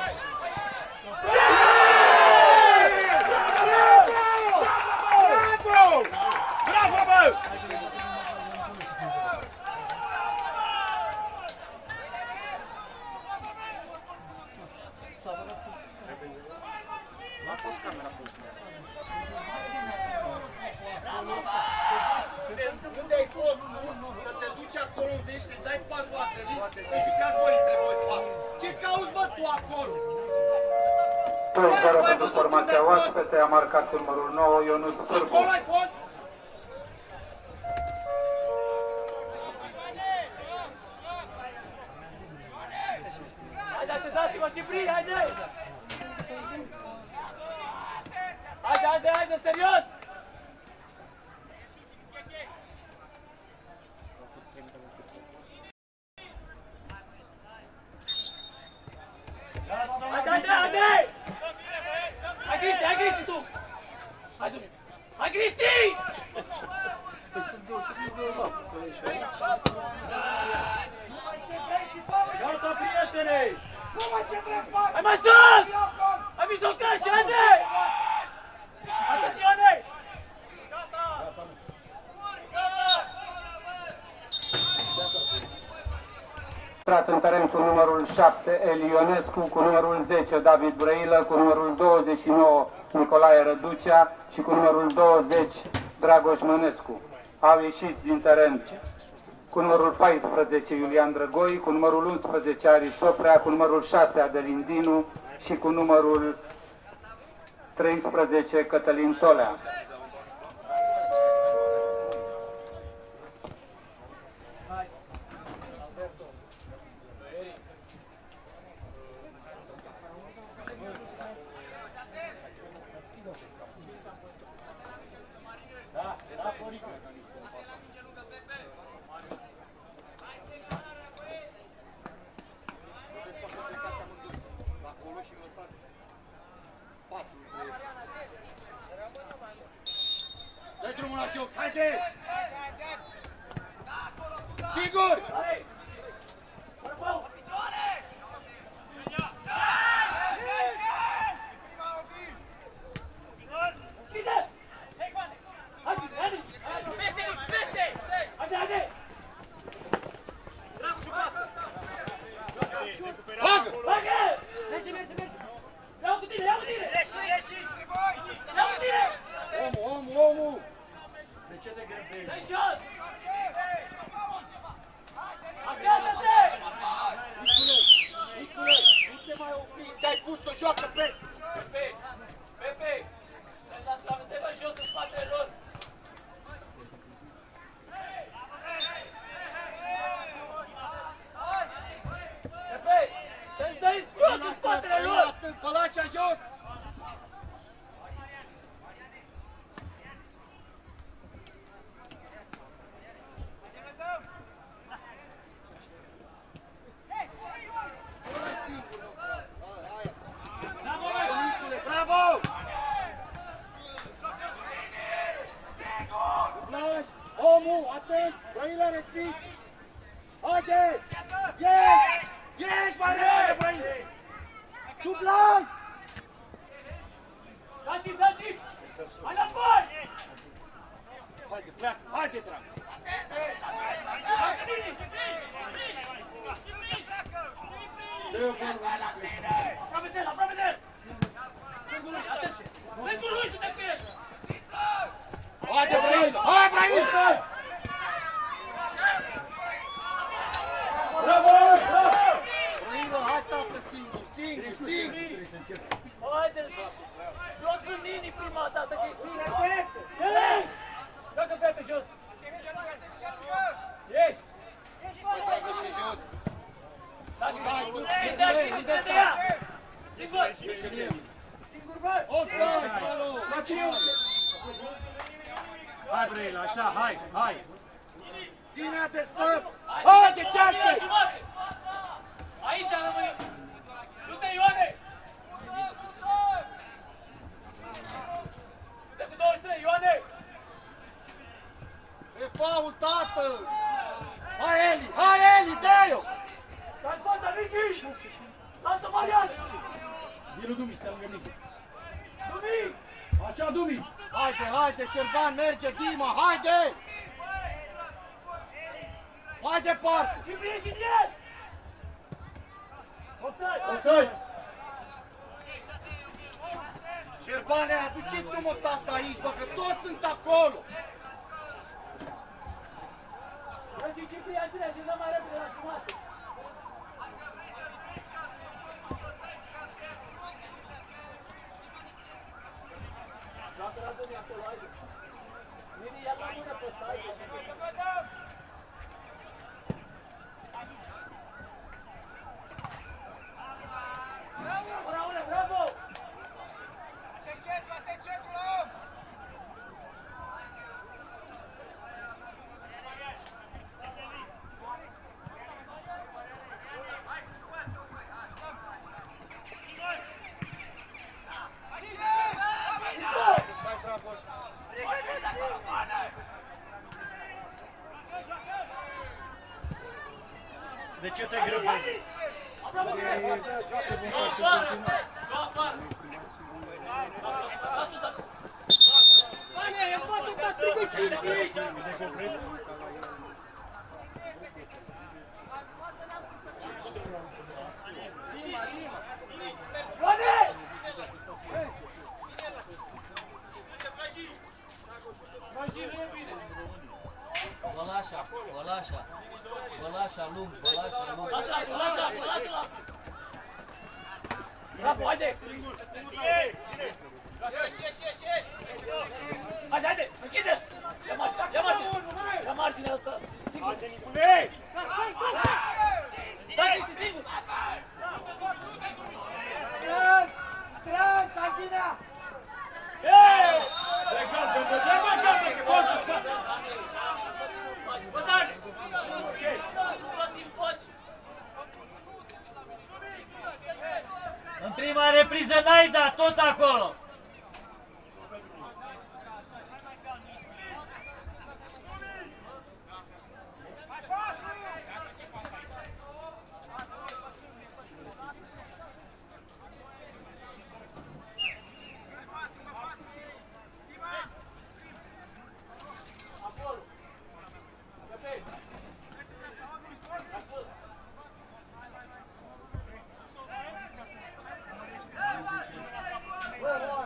Bravo! Bravo, bă! Nu a fost camera pusă. Unde, unde ai fost tu să te duci acolo unde e să-i dai pas la Adălin, să jucați voi între voi pas? Ce cauți, bă, tu acolo? doi zero pentru formația oaspete, a marcat numărul nouă, Ionuț Cârbu. Acolo ai fost? Haide, așezați-vă, Cipri, haide! Haide, haide, haide, serios! Haide, haide, haide! Hai, Cristi, hai, Cristi, tu! Hai, du-mi! Hai, Cristi! Păi să dă, să dă de la colegi. Gata, prietene! Nu mai ce vrei fac? Hai mai sus! Hai mijlocaș, haide! Atât, Ione! Intrat în teren cu numărul șapte, Eli Ionescu, cu numărul zece, David Brăilă, cu numărul douăzeci și nouă, Nicolae Răducea și cu numărul douăzeci, Dragoș Mănescu. Au ieșit din teren cu numărul paisprezece, Iulian Drăgoi, cu numărul unsprezece, Aris Soprea, cu numărul șase, Adelin Dinu și cu numărul treisprezece, Cătălin Tolea. Acolo și lăsați spațiu între ei. Dă-i drumul la joc, haide! Sigur! Hai! Bravo! Bine! Haide, haide! Haide, haide! Bagă! Bagă! Dimi, ți-ai pus-o, joacă pe... Pepe! Pepe! Te-vă jos în spatele lor! Pepe! Să-ți dai jos în spatele lor! Pălacea jos! Bravo! Omul, atent! Brăila respins! Haide! Ești! Ești, mai repede, Brăila! Dublan! Dați-mi, dați-mi! Hai la bani! Haide, pleacă! Haide, drag! Aproape de el, aproape de el! Singurul, atenție! Singurul, uite-te cu el! Haide, Brăila! Hai, Brăila! Bravo! Bravo! Brăila, hai, tată, singur, singur, singur! Haide! Jos în linii prima dată, că e singur! Ești! Joacă Pepe jos! Ești! Mai tragă și jos! Ei, de aici, ține de ea! Singur! Singur, bă! Offside, acolo! La cine? Hai, Brăila, așa, hai, hai! Bine, te stăm! Haide, ceaște! Aici rămâi! Du-te, Ioane! Du-te cu douăzeci și trei, Ioane! E faul, tată! Hai, Eli! Hai, Eli, dă-i-o! Stai conta, Mici! Lasă Marian! Zilu Dumi, stai lângă Mici. Dumi! Așa, Dumi! Haide, haide, Cerban, merge, Dima, haide! Mai departe! Și bine și el! Offside! Offside! Șerbane, aduceți-o-mă, tata, aici, bă, că toți sunt acolo! Răzi, Ciprian, ține, și dăm mai repede la jumate! Joacă la Dumi acolo, haide! Miri, ia la mână pe ăsta, haide! Bravo, bravo! Atenție, atenție, om! Hai, Dragoș! De ce te grăbești? Aproape de el! Go afară! Go afară! Lasă-o, tată! Bane, e față, ta strigă și Ioane! Vrăji, nu e bine! Bălașa, bălașa, bălașa lung, bălașa lung. Lasă-l acolo, lasă-l acolo, lasă-l acolo! Bravo, haide! Haide, haide, închide-l! Ia marginea, ia marginea! Ia marginea ăsta! Singur! Haide, Nicule! Dai, ești singur! Trans! Trans, Santina! Ei! Regaltă, bă, regaltă, că pot să scoate! Bă, Dani! Lăsați-mi în pace! În prima repriză n-ai dat, tot acolo. Acolo! Pepe! Sus! Bravo,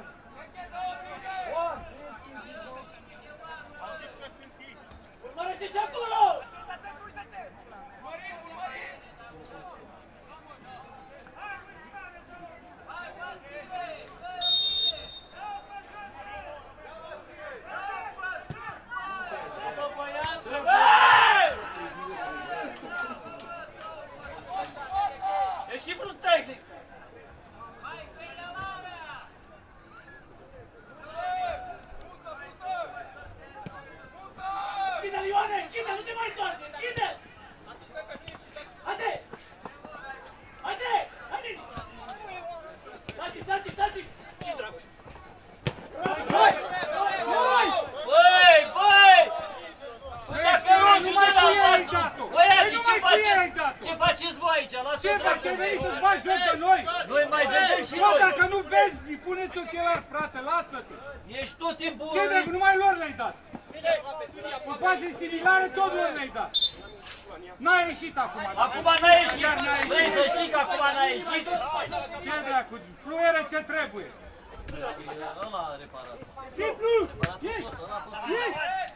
Dați-i, dați-i, dați-i! Ce dragoste? Băi! Băi! Băi! Dacă roșu de la vostru! Băiati, ce faceți? Ce faceți voi aici? Lasă-o Ce faci? Ai venit să-ți bagi joc de noi? Noi mai vedem și Bă, noi! dacă nu vezi, îi puneți ochelari, frate, lasă-te! Ești tot timpul... Ce dracu, numai lor le-ai dat! În faze similare, tot lor le-ai dat! N-a ieșit acum! Acum n-a ieșit! Vrei să știi că acum n-a ieșit? Ce dracu, fluiere ce trebuie! Ăla a reparat. Simplu! Ieși! Ieși!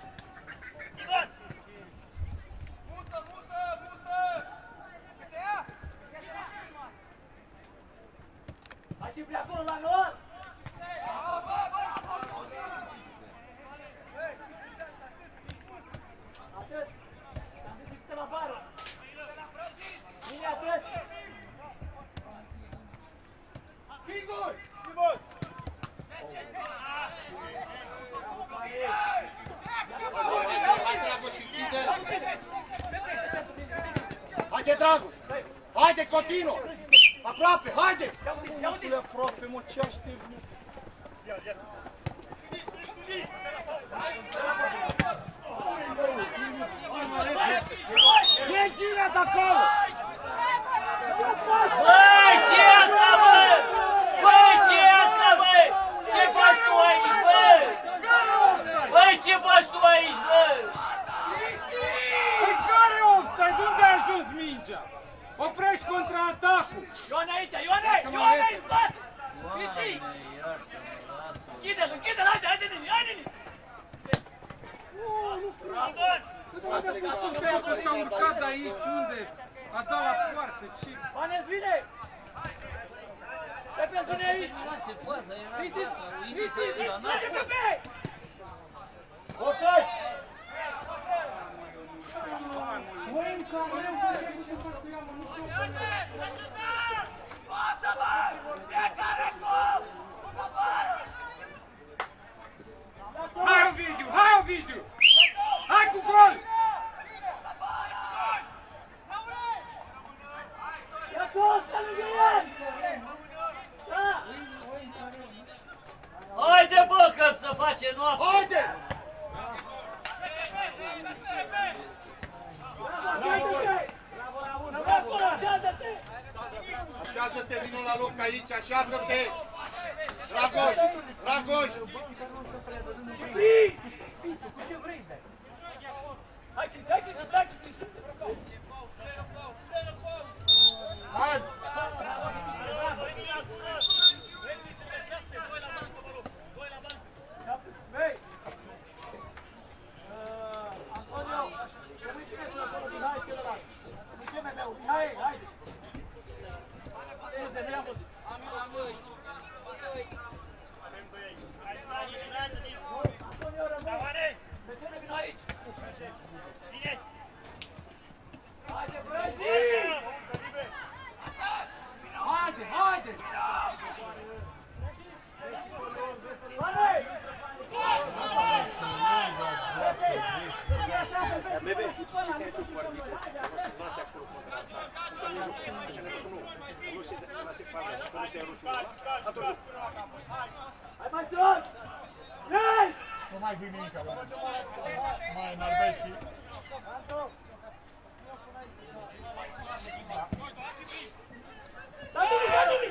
Hai și prea acolo la noi! Atât! Am zis că la bară! Bine atât! Sigur! Sigur! Hai, Dragoș, închide! Haide, Dragoș! Haide, continuă! Aproape, haide! Nu-le aproape, mă, ce aștept? E ghina de acolo! Băi, ce e asta, bă? Băi, ce e asta, bă? Ce faci tu aici, bă? Băi, ce faci tu aici, bă? Păi care offside? Unde ai ajuns mingea? Oprești contraatacul! Ioane aici, Ioane! Ioane în spate! Cristi! Închide-l, închide-l, haide, haide, Nini, haide, Nini! Unde a fost offside că s-a urcat de aici? Unde? A dat la poartă, ce? Vanes, vine! Pepe, vine aici! Lase faza, era Cristi! gata, Cristi! indiferent, dar Merge, n-a fost. Pepe! Offside! Măi, în care să știu ce fac cu ea, mă, nu Hai, Ovidiu! Hai, Ovidiu! Hai cu gol! Ia tot, pe lângă el! Da! Haide, bă, că să face noapte! Haide! Așează-te, vină la loc aici, așează-te! Dragoș, Dragoș! Hai, Cristi, hai, Cristi, hai, Cristi! Hai! Hei! Antonio, să nu-i țineți acolo, Mihai, celălalt. Nu-i ce meu, Mihai, haide! Scuze, nu i-am văzut. Am eu, am eu aici. Antonio, rămâi! De ce ne vin aici? Haide, Brăzi! Haide, haide! Hai! Bebe, ce se supăr mică? O să-ți lase acolo contra ta. Așa că nu, nu se lase faza și că nu se ia rușul ăla, atunci... Hai mai sus! Ieși! Nu mai zic nimic, bă. Mai înarbești și... Da nimic, da nimic!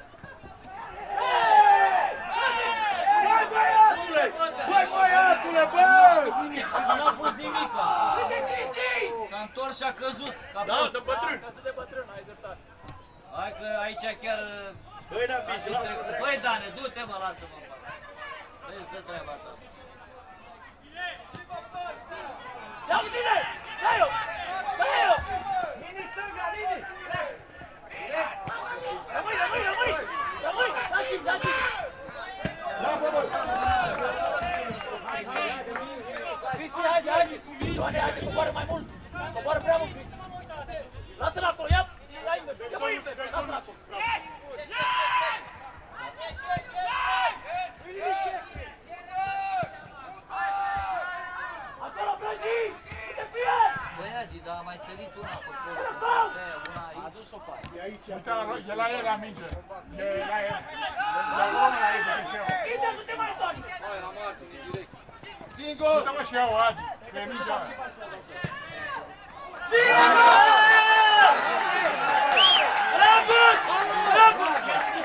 Băi, băiatule! Băi, băiatule, bă! N-a fost nimic. Uite, Cristi! S-a întors și a căzut. Da, de bătrân! Da, de bătrân, ai dreptate. Hai că aici chiar... Băi, n-am vis, lasă-mă. Băi, Dane, du-te, mă, lasă-mă. Vezi, dă treaba ta. Ia uite-ne! Dai-o! Dai-o! Lini stânga, Lini! Rămâi, rămâi, rămâi! Rămâi! Dați-i, dați-i! Bravo, bă! Cristi, haide, haide! Ioane, haide, coboară mai mult! Coboară prea mult, Cristi! Lasă-l acolo, ia! Ia invers, ia mai invers! Lasă-l acolo! Acolo, Brăzi! Uite pe el! Băiatii, dar a mai sărit una pe acolo. Una aici. A dus-o pe aia. E aici, uite la, e la el la minge. E la el. și iau Adi, că e mingea aia. Dragoș! Dragoș!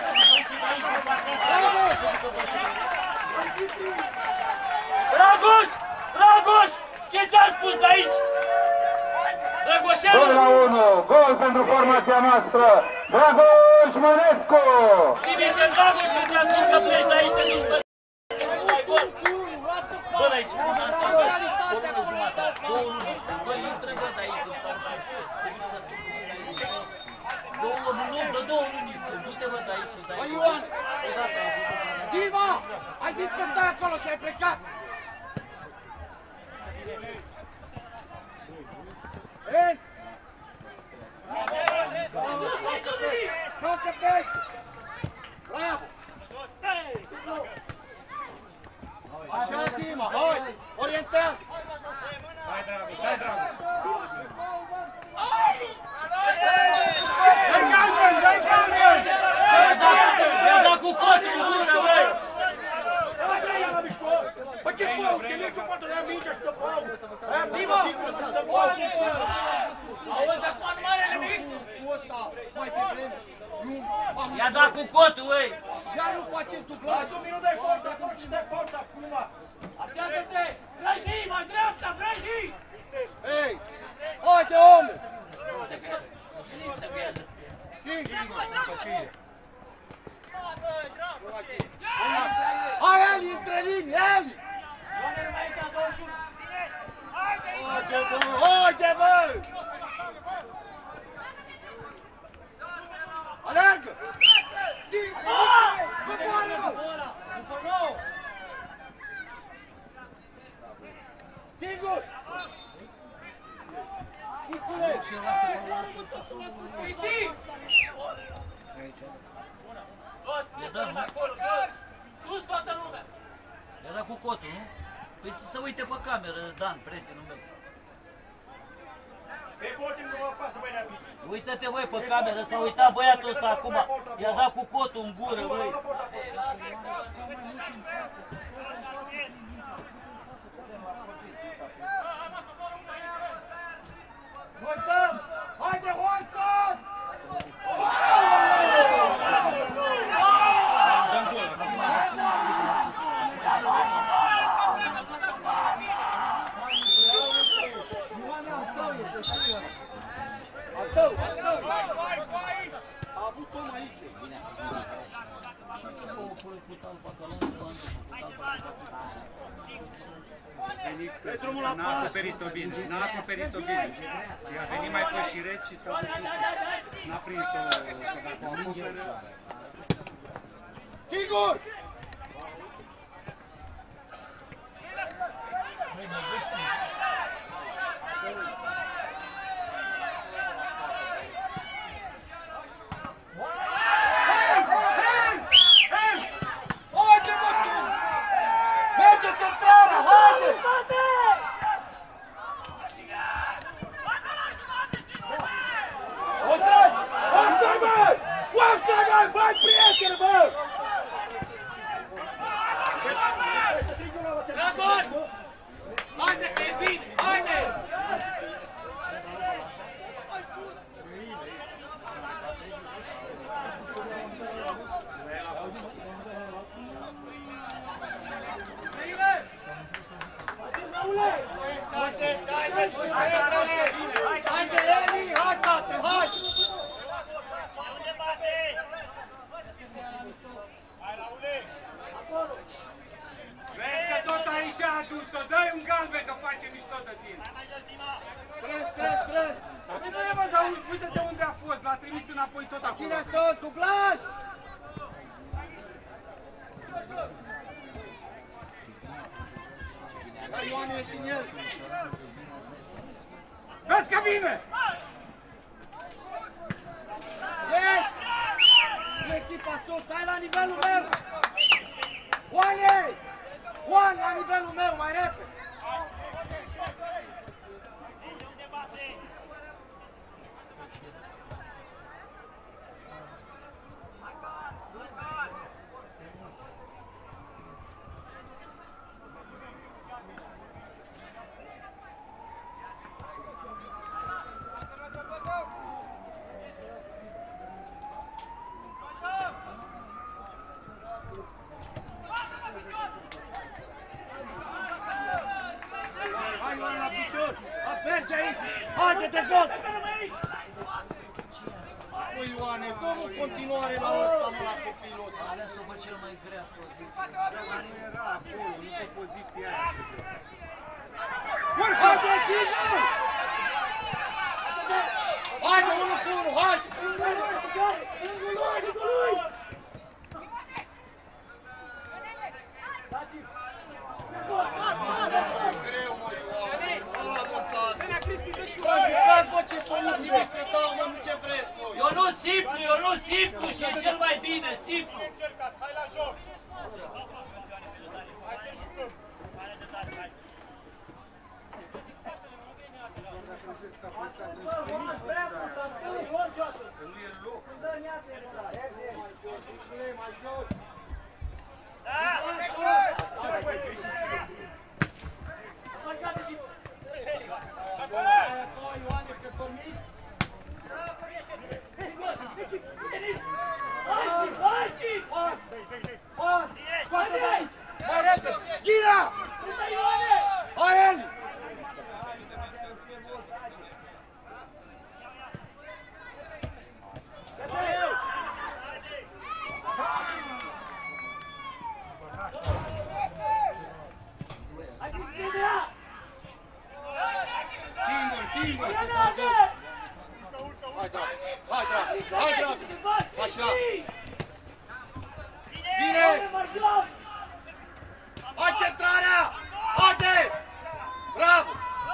Dragoș! Dragoș! Ce ți-am spus de aici? Dragoșelu! doi la unu, gol pentru formația noastră, Dragoș Mănescu! Și bine, Dragoș, că ți-am spus că pleci de aici, te duci pe... Bă, dar-i spun asta, bă, o lună jumătate, două luni, bă, intră, bă, de aici, când stau și te duci pe sfârșit și de aici. Două luni, nu, de două luni, du-te, bă, de aici și de aici. Bă, Ioan! Odată am făcut și mai... Dima! Ai zis că stai acolo și ai plecat! Ei! Joacă pe! Bravo! Așa, Dima, hai! Orientează! Hai, Dragoș, hai, Dragoș! Dai galben, dai galben! Mi-a dat cu cotul în gură, băi! Bă, ce pău, că nu ciupată, le-am mingea și de pău! Dima! Auzi, acum nu mai are nimic? Cu ăsta, mai devreme, nu am... I-a dat cu cotul, băi! Iar nu faceți dublaj! Nu minut de port, acum nu ci de port acum! Așează-te! Vrăji, mai dreapta, vrăji! Ei! Haide, omul! Hai, Eli, între linii, Eli! Haide, bă, haide, bă! Alergă! După nouă! După nouă! Singur! Nicule! Cristi! I-a dat acolo, jos! Sus toată lumea! I-a dat cu cotul, nu? Păi să se uite pe cameră, Dan, prietenul meu. Pe cotul nu mă pasă, băi, de-a bici. Uită-te, băi, pe cameră, s-a uitat băiatul ăsta acum. I-a dat cu cotul în gură, băi. Noi dăm! Haide, Juanson! Dăm gol. Ioane, al tău este, știu. Al tău, al tău! A avut om aici. N-a acoperit-o bine, n-a acoperit-o bine. I-a venit mai pe șiret și s-a dus sus. N-a prins-o, că dacă o acoperă... Sigur! Haide, mă, tu! Merge centrarea, haide! Offside! Offside, bă! Offside, bă! Băi, prietene, bă! Dragoș! Haide că e bine! Haide! Haideți, haideți, prietene! Haide, Eli, hai, tată, hai! Vezi că tot aici a adus-o, dă-i un galben că face mișto de tine. Strâns, strâns, strâns! Păi nu e, mă, dar uite-te unde a fost, l-a trimis înapoi tot acolo. Cine sunt? Dublaj! Da, Ioane e și în el! Vezi că vine! Ești! E echipa sus, hai la nivelul meu! Oane! Oan, la nivelul meu, mai repede! de joc! Băi, Ioane, dă-mi o continuare la ăsta, mă, la copilul ăsta. A ales-o pe cel mai grea poziție. Nu era acolo, nu pe poziția aia. Haide, ține! Haide, unul cu unul, haide! Greu, mă, Ioane! Bă, jucați, mă, ce soluții vi se dau, mă, nu ce vreți, voi! Eu nu simplu, eu nu simplu și e cel mai bine, simplu! Hai la joc! Hai să jucăm! Că nu e loc. Ghina! Hai, Eli! Singur, singur! Hai, drag! Hai, drag! Hai, drag! Așa! Bine! Hai, centrarea! Haide! Bravo!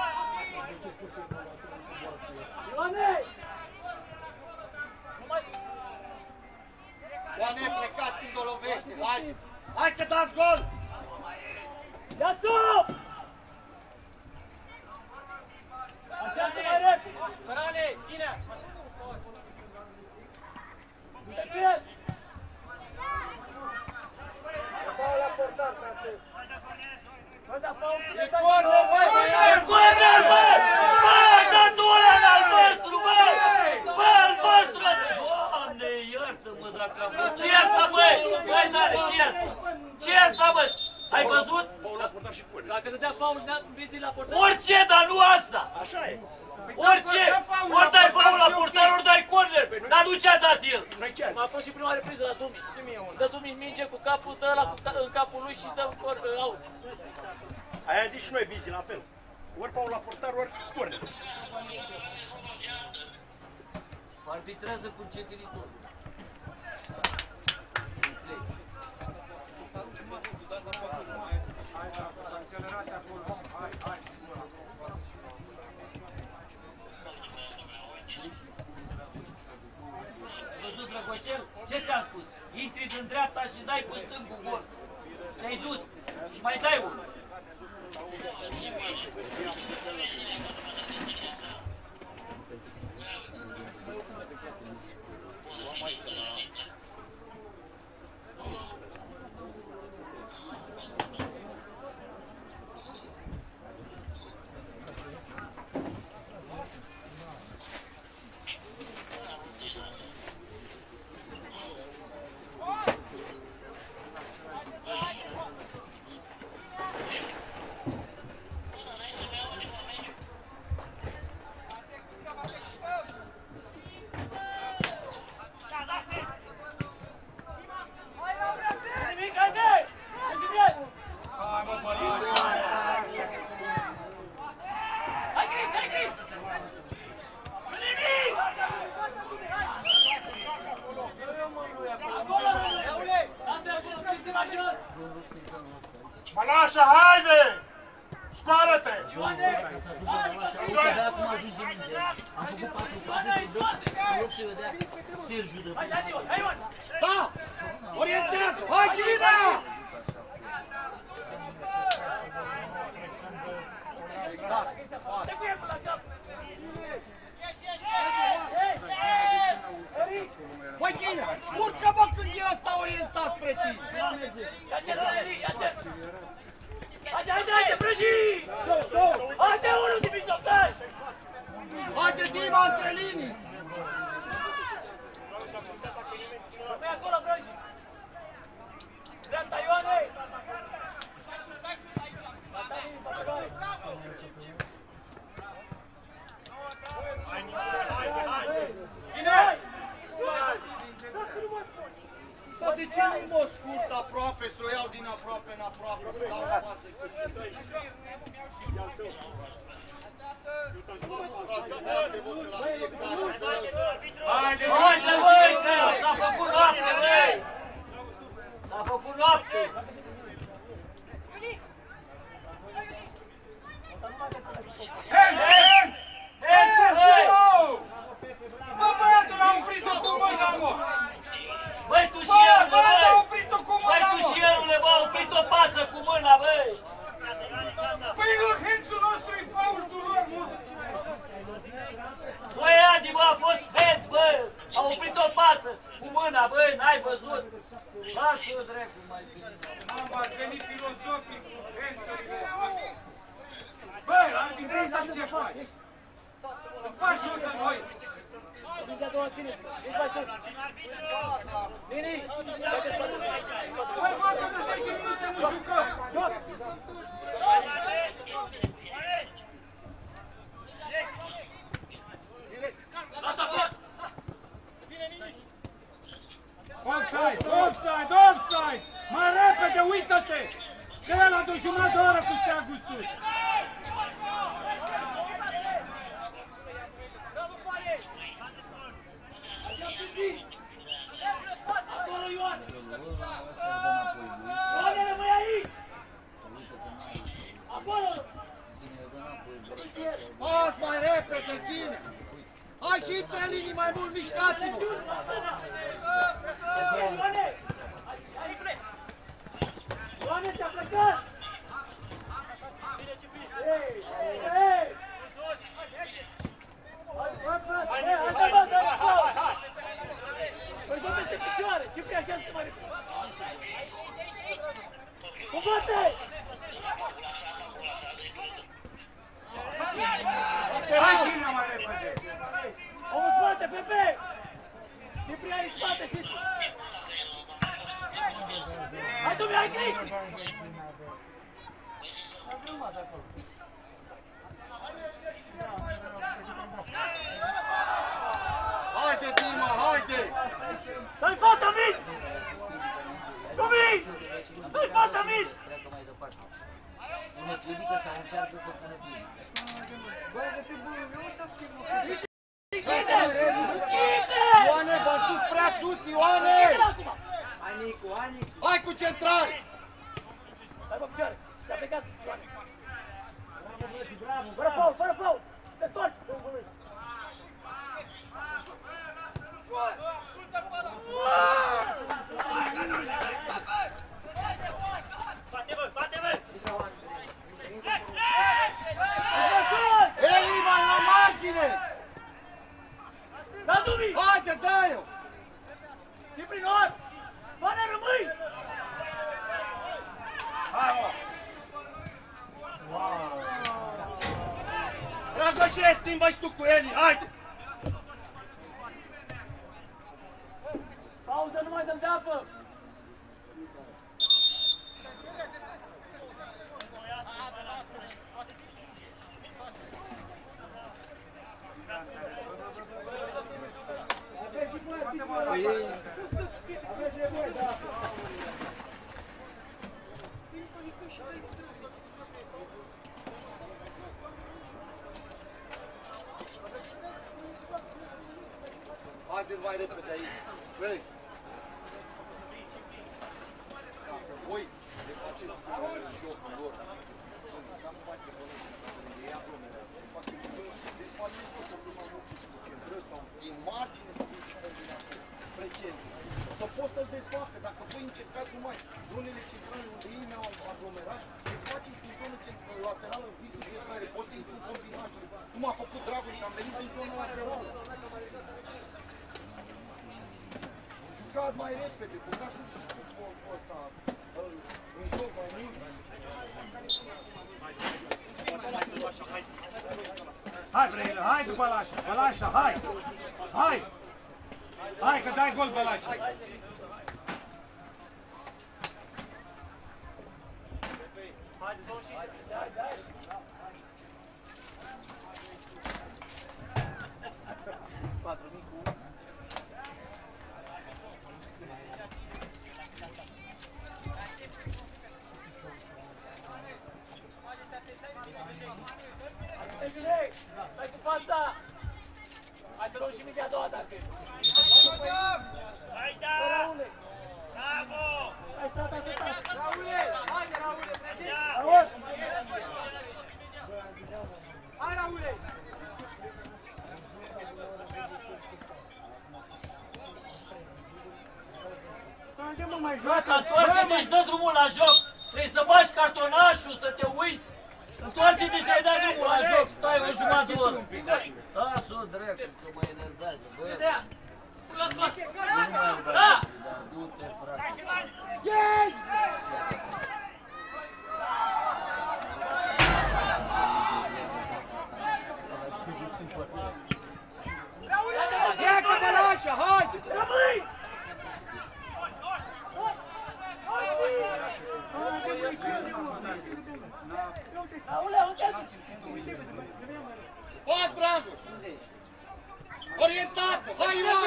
Ioane, plecați când o lovește! Hai! Hai că dați gol! Ia-ți-o! Așa-ți mai repede! Sărane, Ghinea! E corner, băi! E corner, bă! Bă, dă tu ăla al nostru, bă! Bă, al nostru! Doamne, iartă-mă dacă am... Ce-i asta, băi? Băi, Dare, ce-i asta? Ce-i asta, bă? Ai văzut? Dacă dădea faul, vizi la portar. Orice, dar nu asta! Așa e. Orice! Ori dai faul la portar, ori dai corner! Dar nu ce-a dat el! M-a fost și prima repriză la Dumi. Dă Dumi minge cu capul, dă ăla în capul lui și dă out. Aia zici și noi, Bizi, la fel. Ori faul la portar, ori corner. Arbitrează cu încetinitor. Hai, s-a accelerat acolo. Hai, hai. Văzut, Drăgoșel? Ce ți-am spus? Intri din dreapta și dai cu stângul gol. Te-ai dus și mai dai unul. Mălașa, haide! Scoală-te! Acum ajunge mingea. Am făcut patru pase să dă, în loc să-i vedea Sergiu de pe. Da! Orientează! Hai, Ghina! Exact! Hai, Ghina! Urcă-mă când e ăsta orientat spre tine! Ia-ce, Râni, ia-ce! Haide, haide, haide, Brăjii! Haide, unul din mijlocaș! Haide, Dima, între linii! Rămâi acolo, Brăjii! Dreapta, Ioane! Bata, Bata, Bata! Nu mă scurt aproape, să o iau din aproape în aproape, să dau în față puțin. Haide, haide, băi, Teo, s-a făcut noapte, băi! S-a făcut noapte! Hands, hands! Hands, băi! Bă, băiatul a oprit-o cu mâna, mă! Băi, tu și el, bă, băiatul a oprit-o cu băi, mâna, tu mă! și elule, bă, a oprit-o pasă cu mâna, băi! Păi, lă, hands-ul nostru-i faultul lor, mă! Băi, Adi, bă, a fost hands, bă! A oprit-o pasă cu mâna, băi, n-ai văzut? Lasă-o, drept, mai bine. Mamă, ați venit filozofic cu hands-urile. Băi, arbitrezi sau ce faci? Îți faci și de noi! Mintea a doua ține, ești mai sus. Vini! Băi, bă, că de zece minute nu jucăm! Lasă afară! Offside, offside, offside! Mai repede, uită-te! Că el a de jumătate de oră cu steagul sus! Acolo, Ioane! Ioane, rămâi aici! Acolo! Pas mai repede, tine! Hai și între linii mai mult, mișcați-vă! Ioane! Ioane, te-a plecat! Hei! Hei! Hai, frate! Hei, hai, da, bă, da, bă! Păi, dă peste picioare! Ce prea așa mai repede? Combate! Hai, China, mai repede! Omul spate, Pepe! Ciprian în spate și... Hai, Dumne, hai, Cristi! Haide, Dima, haide! Dai fata mici! Dumi! Dai fata mici! Pune critică sau încearcă să pună bine. Închide! Închide! Ioane, v-ați dus prea sus, Ioane! Hai, Nicu, hai, Nicu! Hai cu centrare! Hai, bă, picioare! Te-a plecat! Fără faul, fără faul! Te întorci! Bate-vă, bate-vă! Eli, mai la margine! Da, Dumi! Haide, dă-i-o! Ciprinor! Bane, rămâi! Hai, mă! Dragoșe, schimbă și tu cu Eli, haide! Pauză, nu mai dăm de apă! Haideți mai repede aici. Vrei? Dacă voi le faceți jocul lor, nu face bănuți, ei aglomerează, deci faceți tot o lumea mult și concentrări sau din margine să fiți combinații precente. Să poți să-l desfacă, dacă voi încercați numai zonele centrale unde ei ne-au aglomerat, deci faceți din zonă laterală, vidul centrale, poți să intri în combinații. Cum a făcut Dragoș, am venit din zona laterală. Jucați mai repede, băgați-mi și futbolul ăsta în joc mai mult. Hai, Brăilă, hai după Bălașa, Bălașa, hai! Hai! Hai că dai gol, Bălașa! Haide, două și... Hai, hai! Patru, Nicu. Întoarce-te și dă drumul la joc. Trebuie să bagi cartonașul, să te uiți. Întoarce-te și ai dat drumul la joc. Stai o jumătate de oră. Lasă-o drept, că mă enervează. Vedea! La spate! Da! Du-te, frate. Ei! Treacă Bălașa, haide! Rămâi! Pas, Dragoș! Orientată! Hai, Ioan!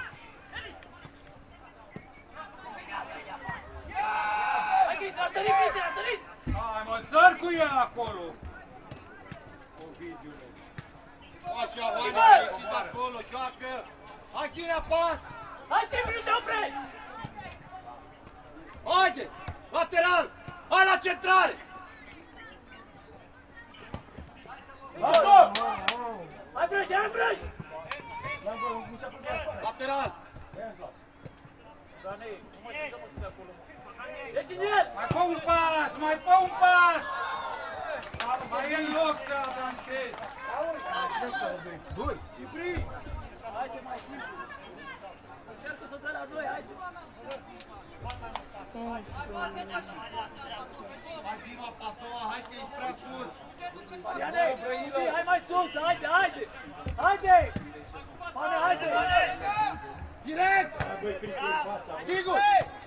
Hai, Cristian, a sărit, Cristian, a sărit! Hai mă, sar cu ea acolo! Ovidiule! Așa, Oana, a ieșit de acolo, joacă! Hai, Ghinea, pas! Hai, cinci minute, oprești! Haide! Lateral! Hai la centrare! Hai, Brăși, hai, Brăși! Lateral! Ieși în el! Mai fă un pas, mai fă un pas! Mai e în loc să avansezi! Cipri! Haide, mai simplu! Încearcă să dă la noi, haide! Hai, Dima, pe a doua, hai că ești prea sus! Mariane, hai mai sus, haide, haide! Haide! Mane, haide! Direct! Sigur!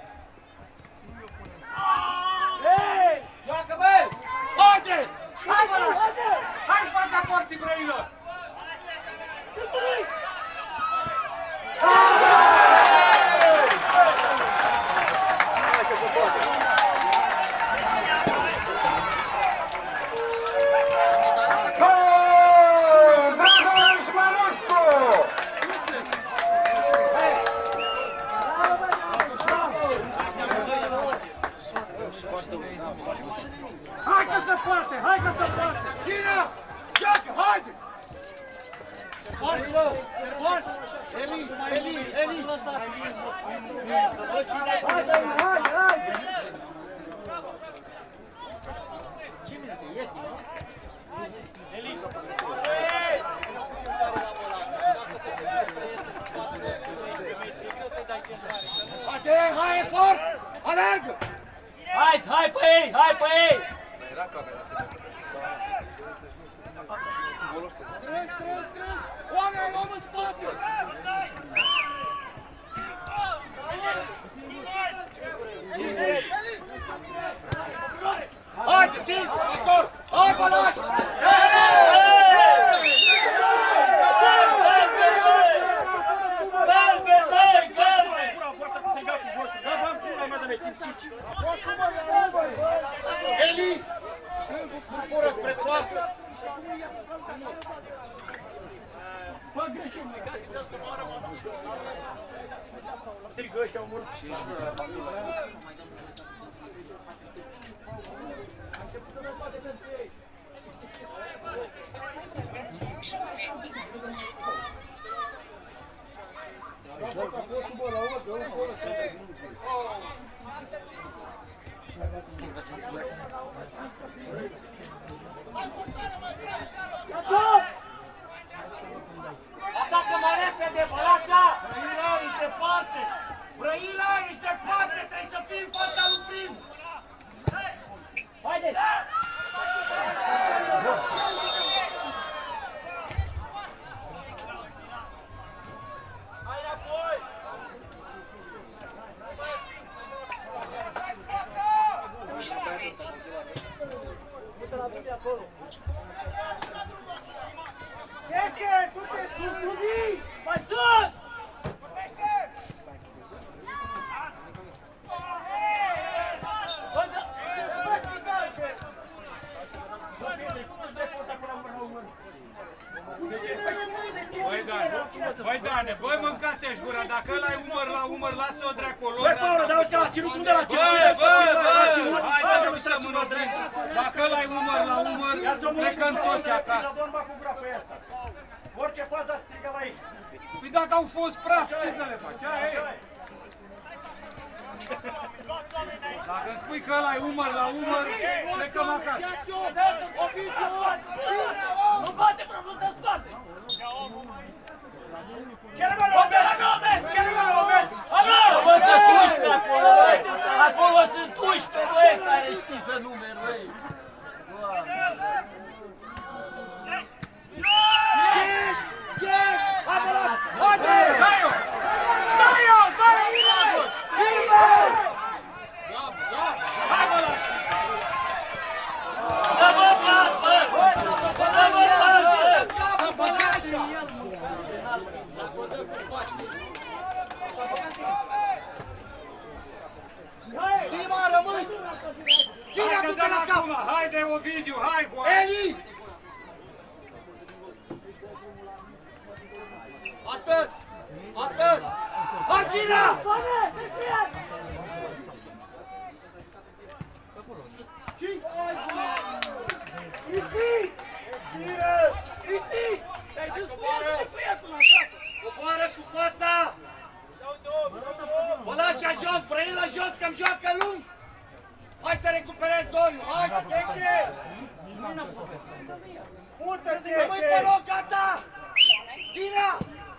Hei! Joacă, băi! Haide! Hai, Bălaș! Hai în fața porții, Brăilor! Hai că se poate! Gol! Dragoș Mănescu! Hai că se poate! Hai că se poate! Ghinea! Joacă, haide! Eli, Eli, Eli! Să văd cine... Haide, haide, haide! Haide, hai, efort! Alergă! Hai, hai pe ei, hai pe ei! Strâns, strâns, strâns! Oameni, am om în spate! Haide, singur, acolo! Hai, Bălaș! Eli! Stângul cu fură spre poartă! Bă, greșit, măcați, vreau să moară, mă! Strigă ăștia, mult! Am început să dăm toate pentru ei! Atacă mai repede, Bălașa! Brăila, ești departe! Brăila, ești departe! Trebuie să fii în fața lui Prim! Haide! Hai înapoi! Du-te la mine acolo! Cheche, du-te Sus, Dubi! Mai sus! Bă, da! Băi, Dane, băi, Dane, băi, mâncați-și gura, dacă ăla-i umăr la umăr, lasă-o dreacolo. Băi, Paolo, dar uite că l-a ținut unde l-a ținut? Băi, băi, băi, ținut? hai Haide, să lui, să lăsăm ținut în ordine. Dacă ăla-i umăr la umăr, plecăm toți acasă. Orice fază strigă la ei. Păi dacă au fost praf, ce să le faci? Aia e. Dacă îmi spui că ăla e umăr la umăr, plecăm acasă. Nu bate până nu dă spate! Bate la nume! Alo! Bă, că sunt unsprezece acolo, băi! Acolo sunt unsprezece, băi, care știi să numeri, băi! Dai-o! Dai-o! Dai-o, Dragoș! Hai, bă, lași! Să mă las, bă! Să mă las, bă! Să băgați în el! Dima, rămâi! Gine, Hai că du-te dăm la cap! acum! Haide, Ovidiu, hai, bă! Eli! Atât! Atât! Hai, Gina! Coboară cu fața! Bălașa jos, Brăila jos, că-mi joacă lung! Hai să recuperezi doi, hai! Mută-te! Rămâi pe loc, gata! Gina!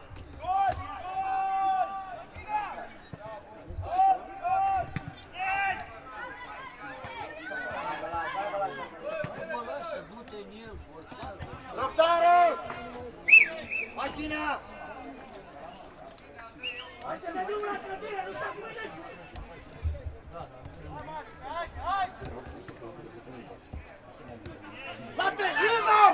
Răbdare! Hai, Gina! Hai să ne duc la clădire, nu știu cum vedeți! La trei, invers!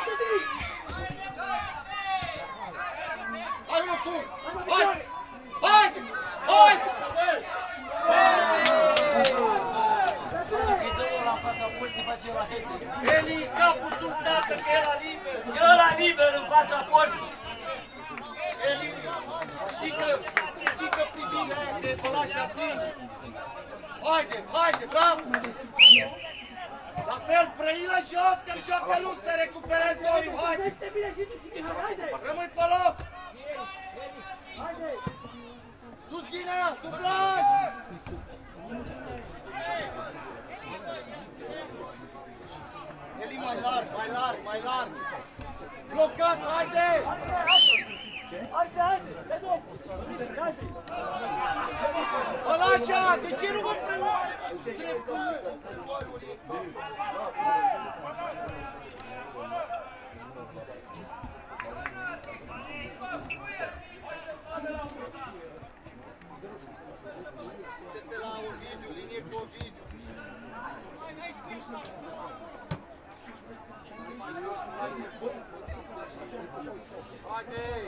Hai, unul cu! Hai! Hai! Hai! Îi dă ăla în fața porții, face la hete. Eli, capul sus, tată, că e la liber! E ăla liber în fața porții. Eli, ridică, ridică privirea aia de Bălașa singur! Haide, haide, bravo! La fel, Brăila jos, că-mi joacă lung să recuperezi doi, haide! Rămâi pe loc! Sus, Ghinea, dublaj! Eli, mai larg, mai larg, mai larg! Blocat, haide! Haide, haide, te duc! Haide! Bălașa, de ce nu mă frână? Uite-te la Ovidiu, linie cu Ovidiu. Haide!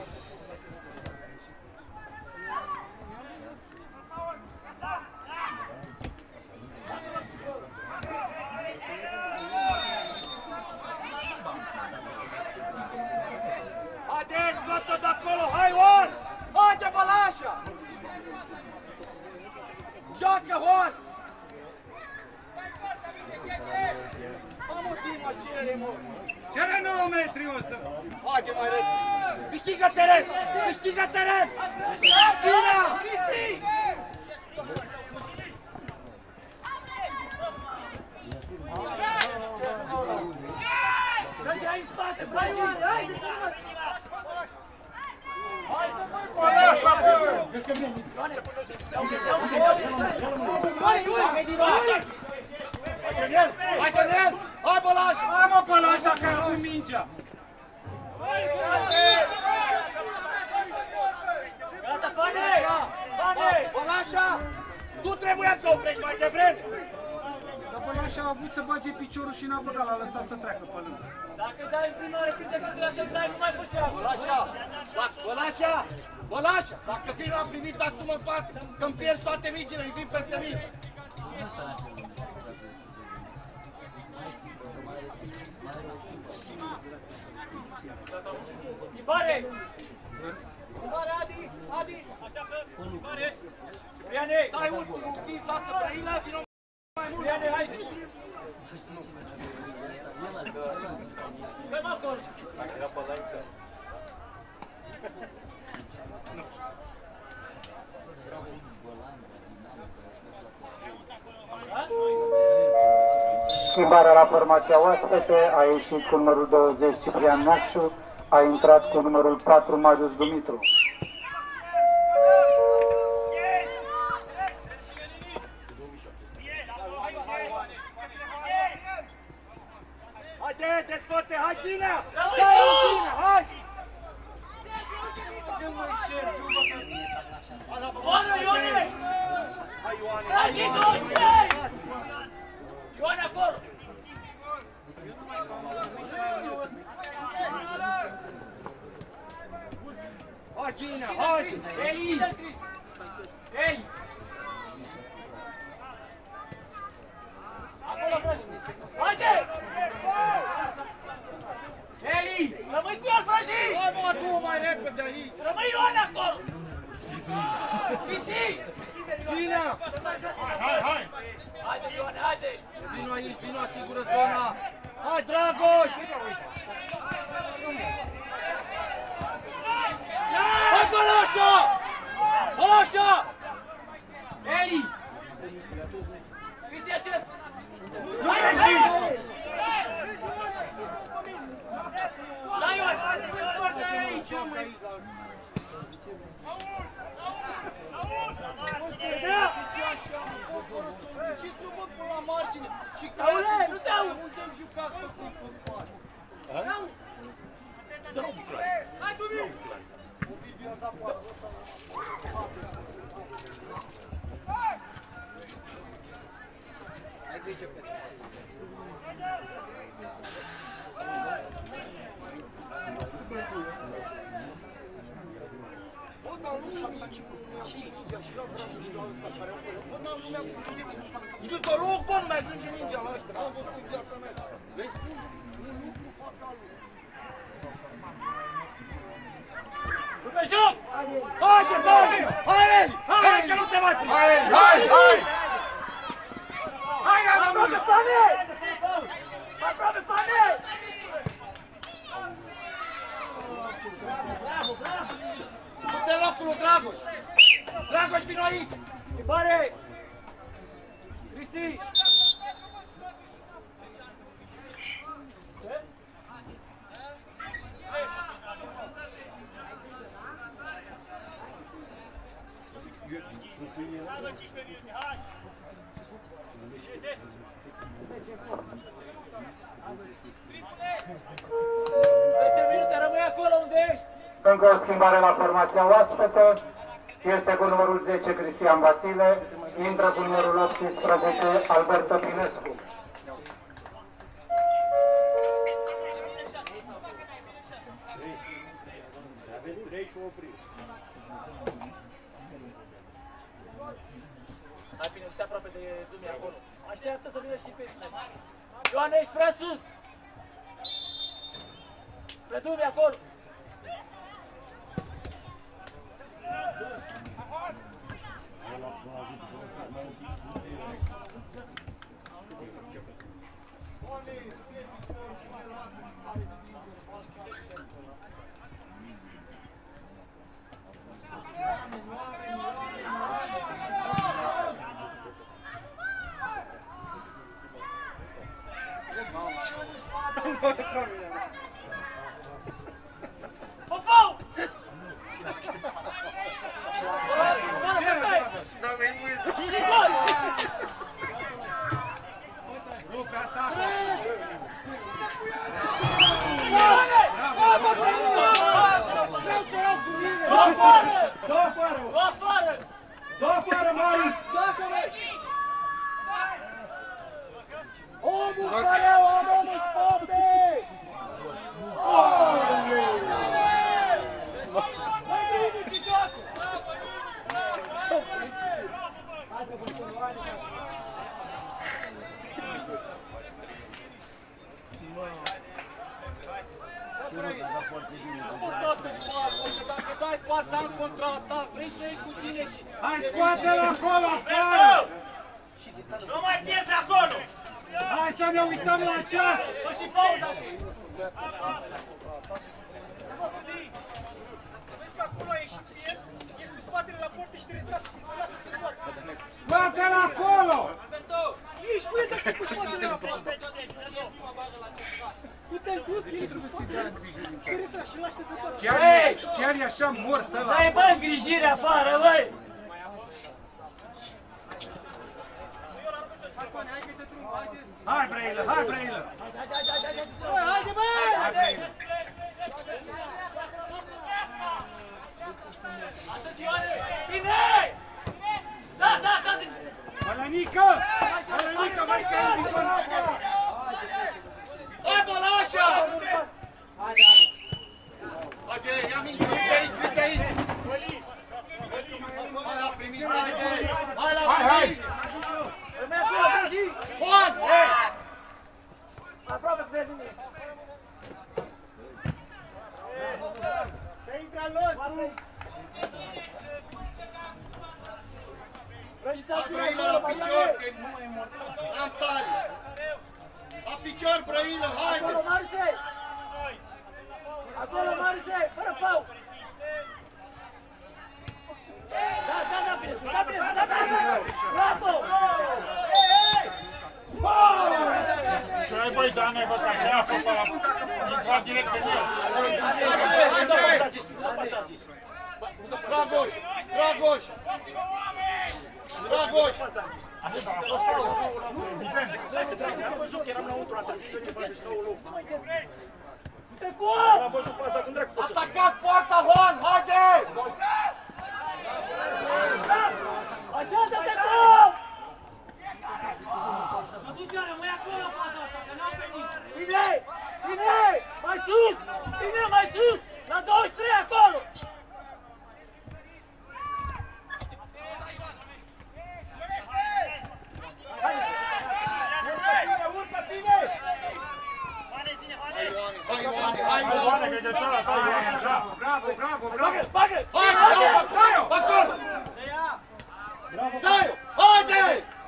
Haide, scoate-o de acolo, hai, Juan! Haide, Bălașa! Joacă, Juan! Mamă, Dima, cere, mă! Cere nouă metri, o să... Haide, mai repede! Câștigă teren! Câștigă teren! Gina! Merge aici în spate, hai, Ioane, haide! Haide, măi, Bălașa, bă! Haide, Nel! Haide, Nel! Hai, Bălașa! Hai, mă, Bălașa, că ai avut mingea! Gata, Fane! Fane! Bălașa! Tu trebuia să oprești mai devreme! Dar Bălașa a avut să bage piciorul și n-a băgat, l-a lăsat să treacă pe lângă. Dacă dai în prima oară cât se trebuie să dai, nu mai făceam! Bălașa! Bălașa! Bălașa! Dacă vin la primit, dați-mă în față, că-mi pierzi toate mingile, îi vin peste mine! Schimbare! Schimbare, Adi! Adi! Așteaptă! Schimbare! Cipriane! Dai ultimul închis, lasă Brăila, vină mai mult! Cipriane, haide! Dă-mă acolo! schimbare la formația oaspete, a ieșit cu numărul douăzeci Ciprian Neacșu, a intrat cu numărul patru Marius Dumitru. Haide, desfăte, hai Ghina! Hai Ghina, hai! Oară, Ioane! Hai Ioane! Tragi douăzeci și trei! Ioane acolo! Hai Ghina, hai! Eli! Eli! Acolo, frăși! Haide! Eli! Rămâi cu el, frăși! Hai mă, tu mai repede aici! Rămâi Ioane acolo! Cristi! Ghina! Hai, hai! Haide, Ioane, haide! Vino aici, vino, asigură zona! Hai, Dragoș! Hai, Bălașa! Bălașa! Eli! Cristi, acel! Hai, ieși! Da, Ioane! Ce-ți-o bă până la margine? Și Aule, creați nu te aud! nu te-am jucat pe timp în spate. Hai, Dumiu! Ovidiu a dat poară, ăsta. Ai grijă că se pasă. Bă, dar nu sunt nici mingea și la Bradu și la ăsta care au făcut. Bă, n-am, nu mi-a pus nimic. Eu deloc, bă, nu mi-ajunge mingea la ăștia. N-am văzut în viața mea. Vezi, spun, un lucru fac alul. Pe joc! Haide, Dani! Hai, Eli! Hai, că nu te mai prind! Hai, hai, hai! Hai, la mână! Fane! Aproape, Fane! Du-te locul lui Dragoș! Dragoș, vino aici! Schimbare! Cristi! zece minute, rămâi acolo unde ești! Încă o schimbare la formația oaspete, iese cu numărul zece Cristian Vasile, intră cu numărul optsprezece Albert Topinescu. Hai bine, uite aproape de Dumi acolo. Așteaptă să vină și pe tine. Ioane, ești prea sus! Pe Dumi acolo! Fofão! Luca, atacă! Vreau să iau cu mine! Dă afară! Dă afară! Dă afară! Dă afară, Marius! Omul care o am omul spate! Mai bine ce joacă! Hai că vom să nu ai nici Dacă dai pasa în contraatac, vrei să iei cu tine și... Hai, scoate-l acolo, afară! Nu mai pierzi acolo! Hai să ne uităm la ceas! Bă, și faul dacă e! Vezi că acolo a ieșit el, e cu spatele la portă și te retrase și te lasă să joacă. Scoate-l acolo! Alberto! Ești cu el dacă e cu spatele la portă! ce trebuie să-i dea îngrijiri în chiar, chiar e așa mort ăla. Dai bă îngrijire afară, băi! Hai, Brăilă, hai, Brăilă! Haide, băi! Hai, Brăilă! Atențioare! Bine! Da, da, da! Bălănică! Bălănică, mai că e victor! Hai, Bălașa! Haide, ia minge, uite aici, uite aici! Hai la primit, haide! Hai la primit! Juan! Aproape pe mine! Se intră în los! Hai, Brăilă, la picior, că am tali! La picior, Brăilă, haide! Acolo, Marise! Acolo, Marise! Fără fau! Da, da, da, bine, da, bine, da, bine! Bravo! Ce ai băi, Dane, bă, că așa a fost ăla, intra direct pe el. Dragoș, Dragoș! Dragoș! A fost faul, evident. Am văzut că eram înăuntru, am trecut ce face scaunul. Pe cum? Am văzut pe asta, cum dracu poți să spui? Atacați poarta, Juan, haide! Așa să te cum! Bine! Bine! Mai sus! Bine, mai sus! La douăzeci și trei acolo! Hai, Ioane, hai, Ioane, că e de cealaltă, hai, Ioane, așa. Bravo, bravo, bravo! Bagă, bagă! Hai, Dai-o! Acolo! Dai-o! Haide!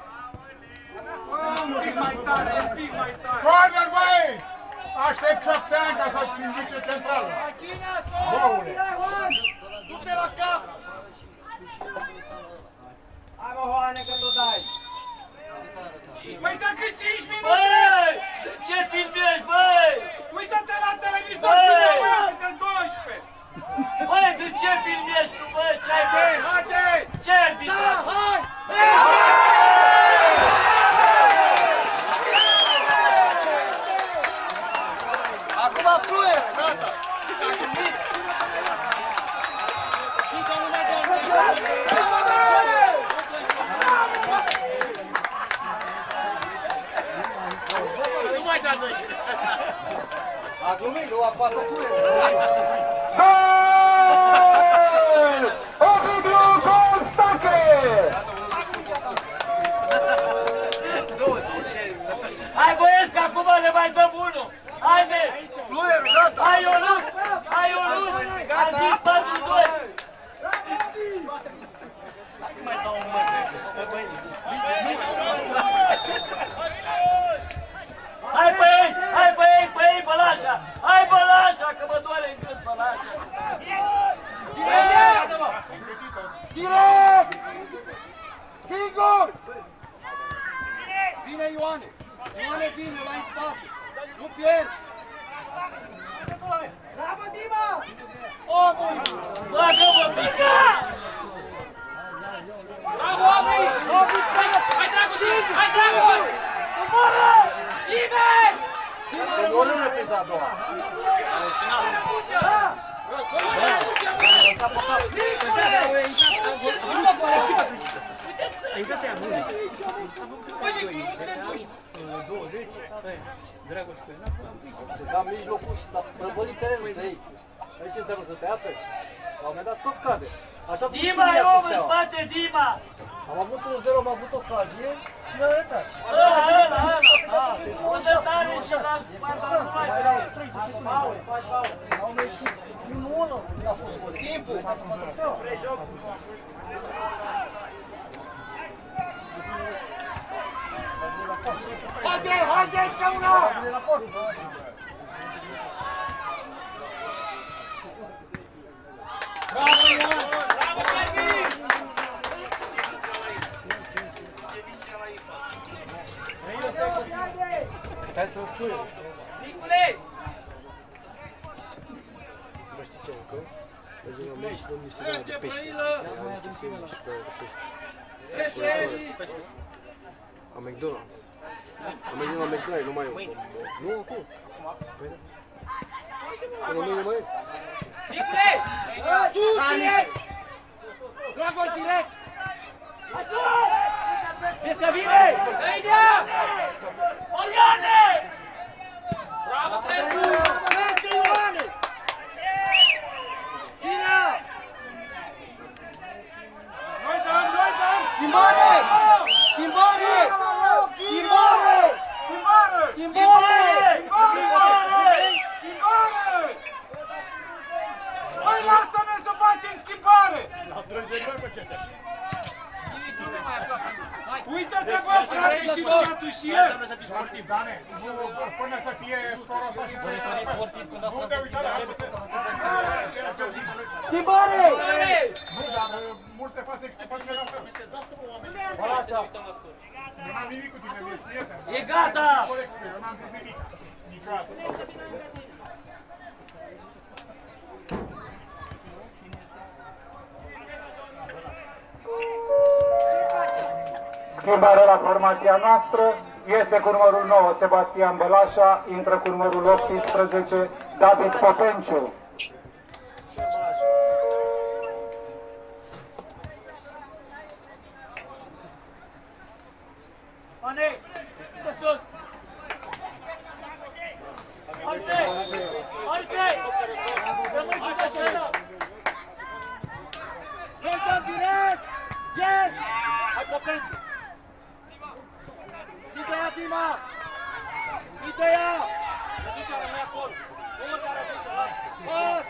Un pic mai tare, un pic mai tare! Corner, băi! Aștept șapte ani ca să-ți indice centrală. Boule! Du-te la cap! Hai mă, Hoane, că tu dai! Mai dă cât cinci minute! Băi! De ce filmezi, băi? Uită-te la televizor, Băi! bine, băi, câte doisprezece! Băi, de ce filmezi tu, băi? Ce ai Haide, băi? haide! Ce arbitru? Da, hai! Acum fluie, gata! A gândit! Nu mai da doisprezece! A glumit, nu apasă fluie! Gol! Ovidiu Constache! Hai, băieți, că acum le mai dăm unul! Haide! Fluier, gata! Hai, Ionuț! Hai, Ionuț! Am zis patru doi! Mai dau un măr, băi! Hai pe ei! Hai pe ei, pe ei, Bălașa! Hai, Bălașa, că mă doare în gât, Bălașa! Direct! Singur! Vine Ioane! Ioane vine, la în spate! Nu pierd! Bravo, Dima! O, bun! Bagă-mă, pica! Bravo, Obi! Obi, hai, Dragoș! Hai, Dragoș! Coboră! Liber! O nu repriza a doua! Ale și n-am! Cap-o, cap! Uite-te, bune! douăzeci? Dragoș, că n-am pic. Se da în mijlocul și s-a prăvălit terenul între ei. Aici ce înseamnă să te apă? La un moment dat tot cade. Așa cum Dima e știa om cu în Steaua. spate, Dima! Am avut unu zero, am avut ocazie și ne-a arătat. Ăla, ăla, ăla! Ah, Unde tare și la... mai erau trei de secunde. Au ieșit. Primul unu a fost gol. Timpul. Ca să mă Steaua. Haide, haide, încă una! De la port. Bravo, Ioan! Bravo, Sergiu! Stai să fluie. Nicule! zicem că mergem la meci și domnul se dă de pește. Am niște sandwich și de pește. La McDonald's. Am mergem la McDonald's, nu mai e. Nu, acum. Păi da. Până mâine mai e. Nicule! Sus, direct! Dragoș, direct! Este bine! Dă-i-dea! Oriane! Bravo, Sergiu! Merge, Ioane! Ghina! Noi dăm, noi dăm! Schimbare! Schimbare! Schimbare! Schimbare! Schimbare! Schimbare! Schimbare! Băi, lasă-ne să facem schimbare! Uită-te, bă, frate, și tu și el! Sportiv, Dane, nu, până să fie scorul ăsta și nu te uita la ceea ce au zis. Schimbare! Nu, dar multe fațe și cu fațele la fel. Lasă-mă oameni! Eu n-am nimic cu tine, ești prieten. E gata! Eu n-am zis nimic. Niciodată. Schimbare la formația noastră, iese cu numărul nouă Sebastian Bălașa, intră cu numărul optsprezece David Popenciu. Ane! Uite sus! Arse! Arse! Rămâi și de scenă! Jucăm direct! Yes! Hai, Popenci! Ideea, Dima! Ideea! Răducea, rămâi acolo! Orice are răducea, lasă!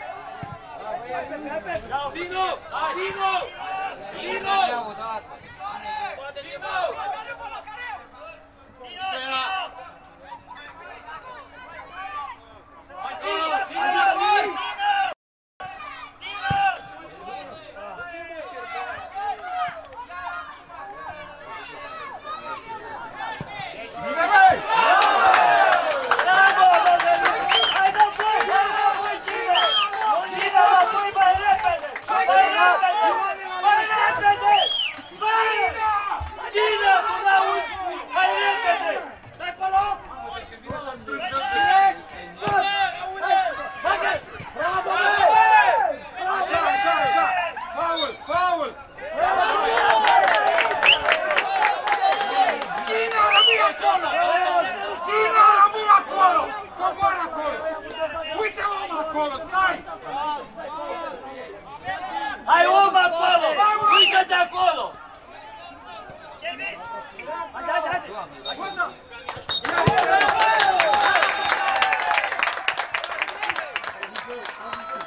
Pas! Vino! Vino! Vino! Vino! Ideea! Hai, Vino! Vino! Așa, așa, așa! Faul, faul! Ghina, rămâi acolo! Ghina, rămâi acolo! Coboară acolo! Uite om acolo, stai! Hai om acolo! Uite-te acolo! Hai, hai, hai! Bă, da!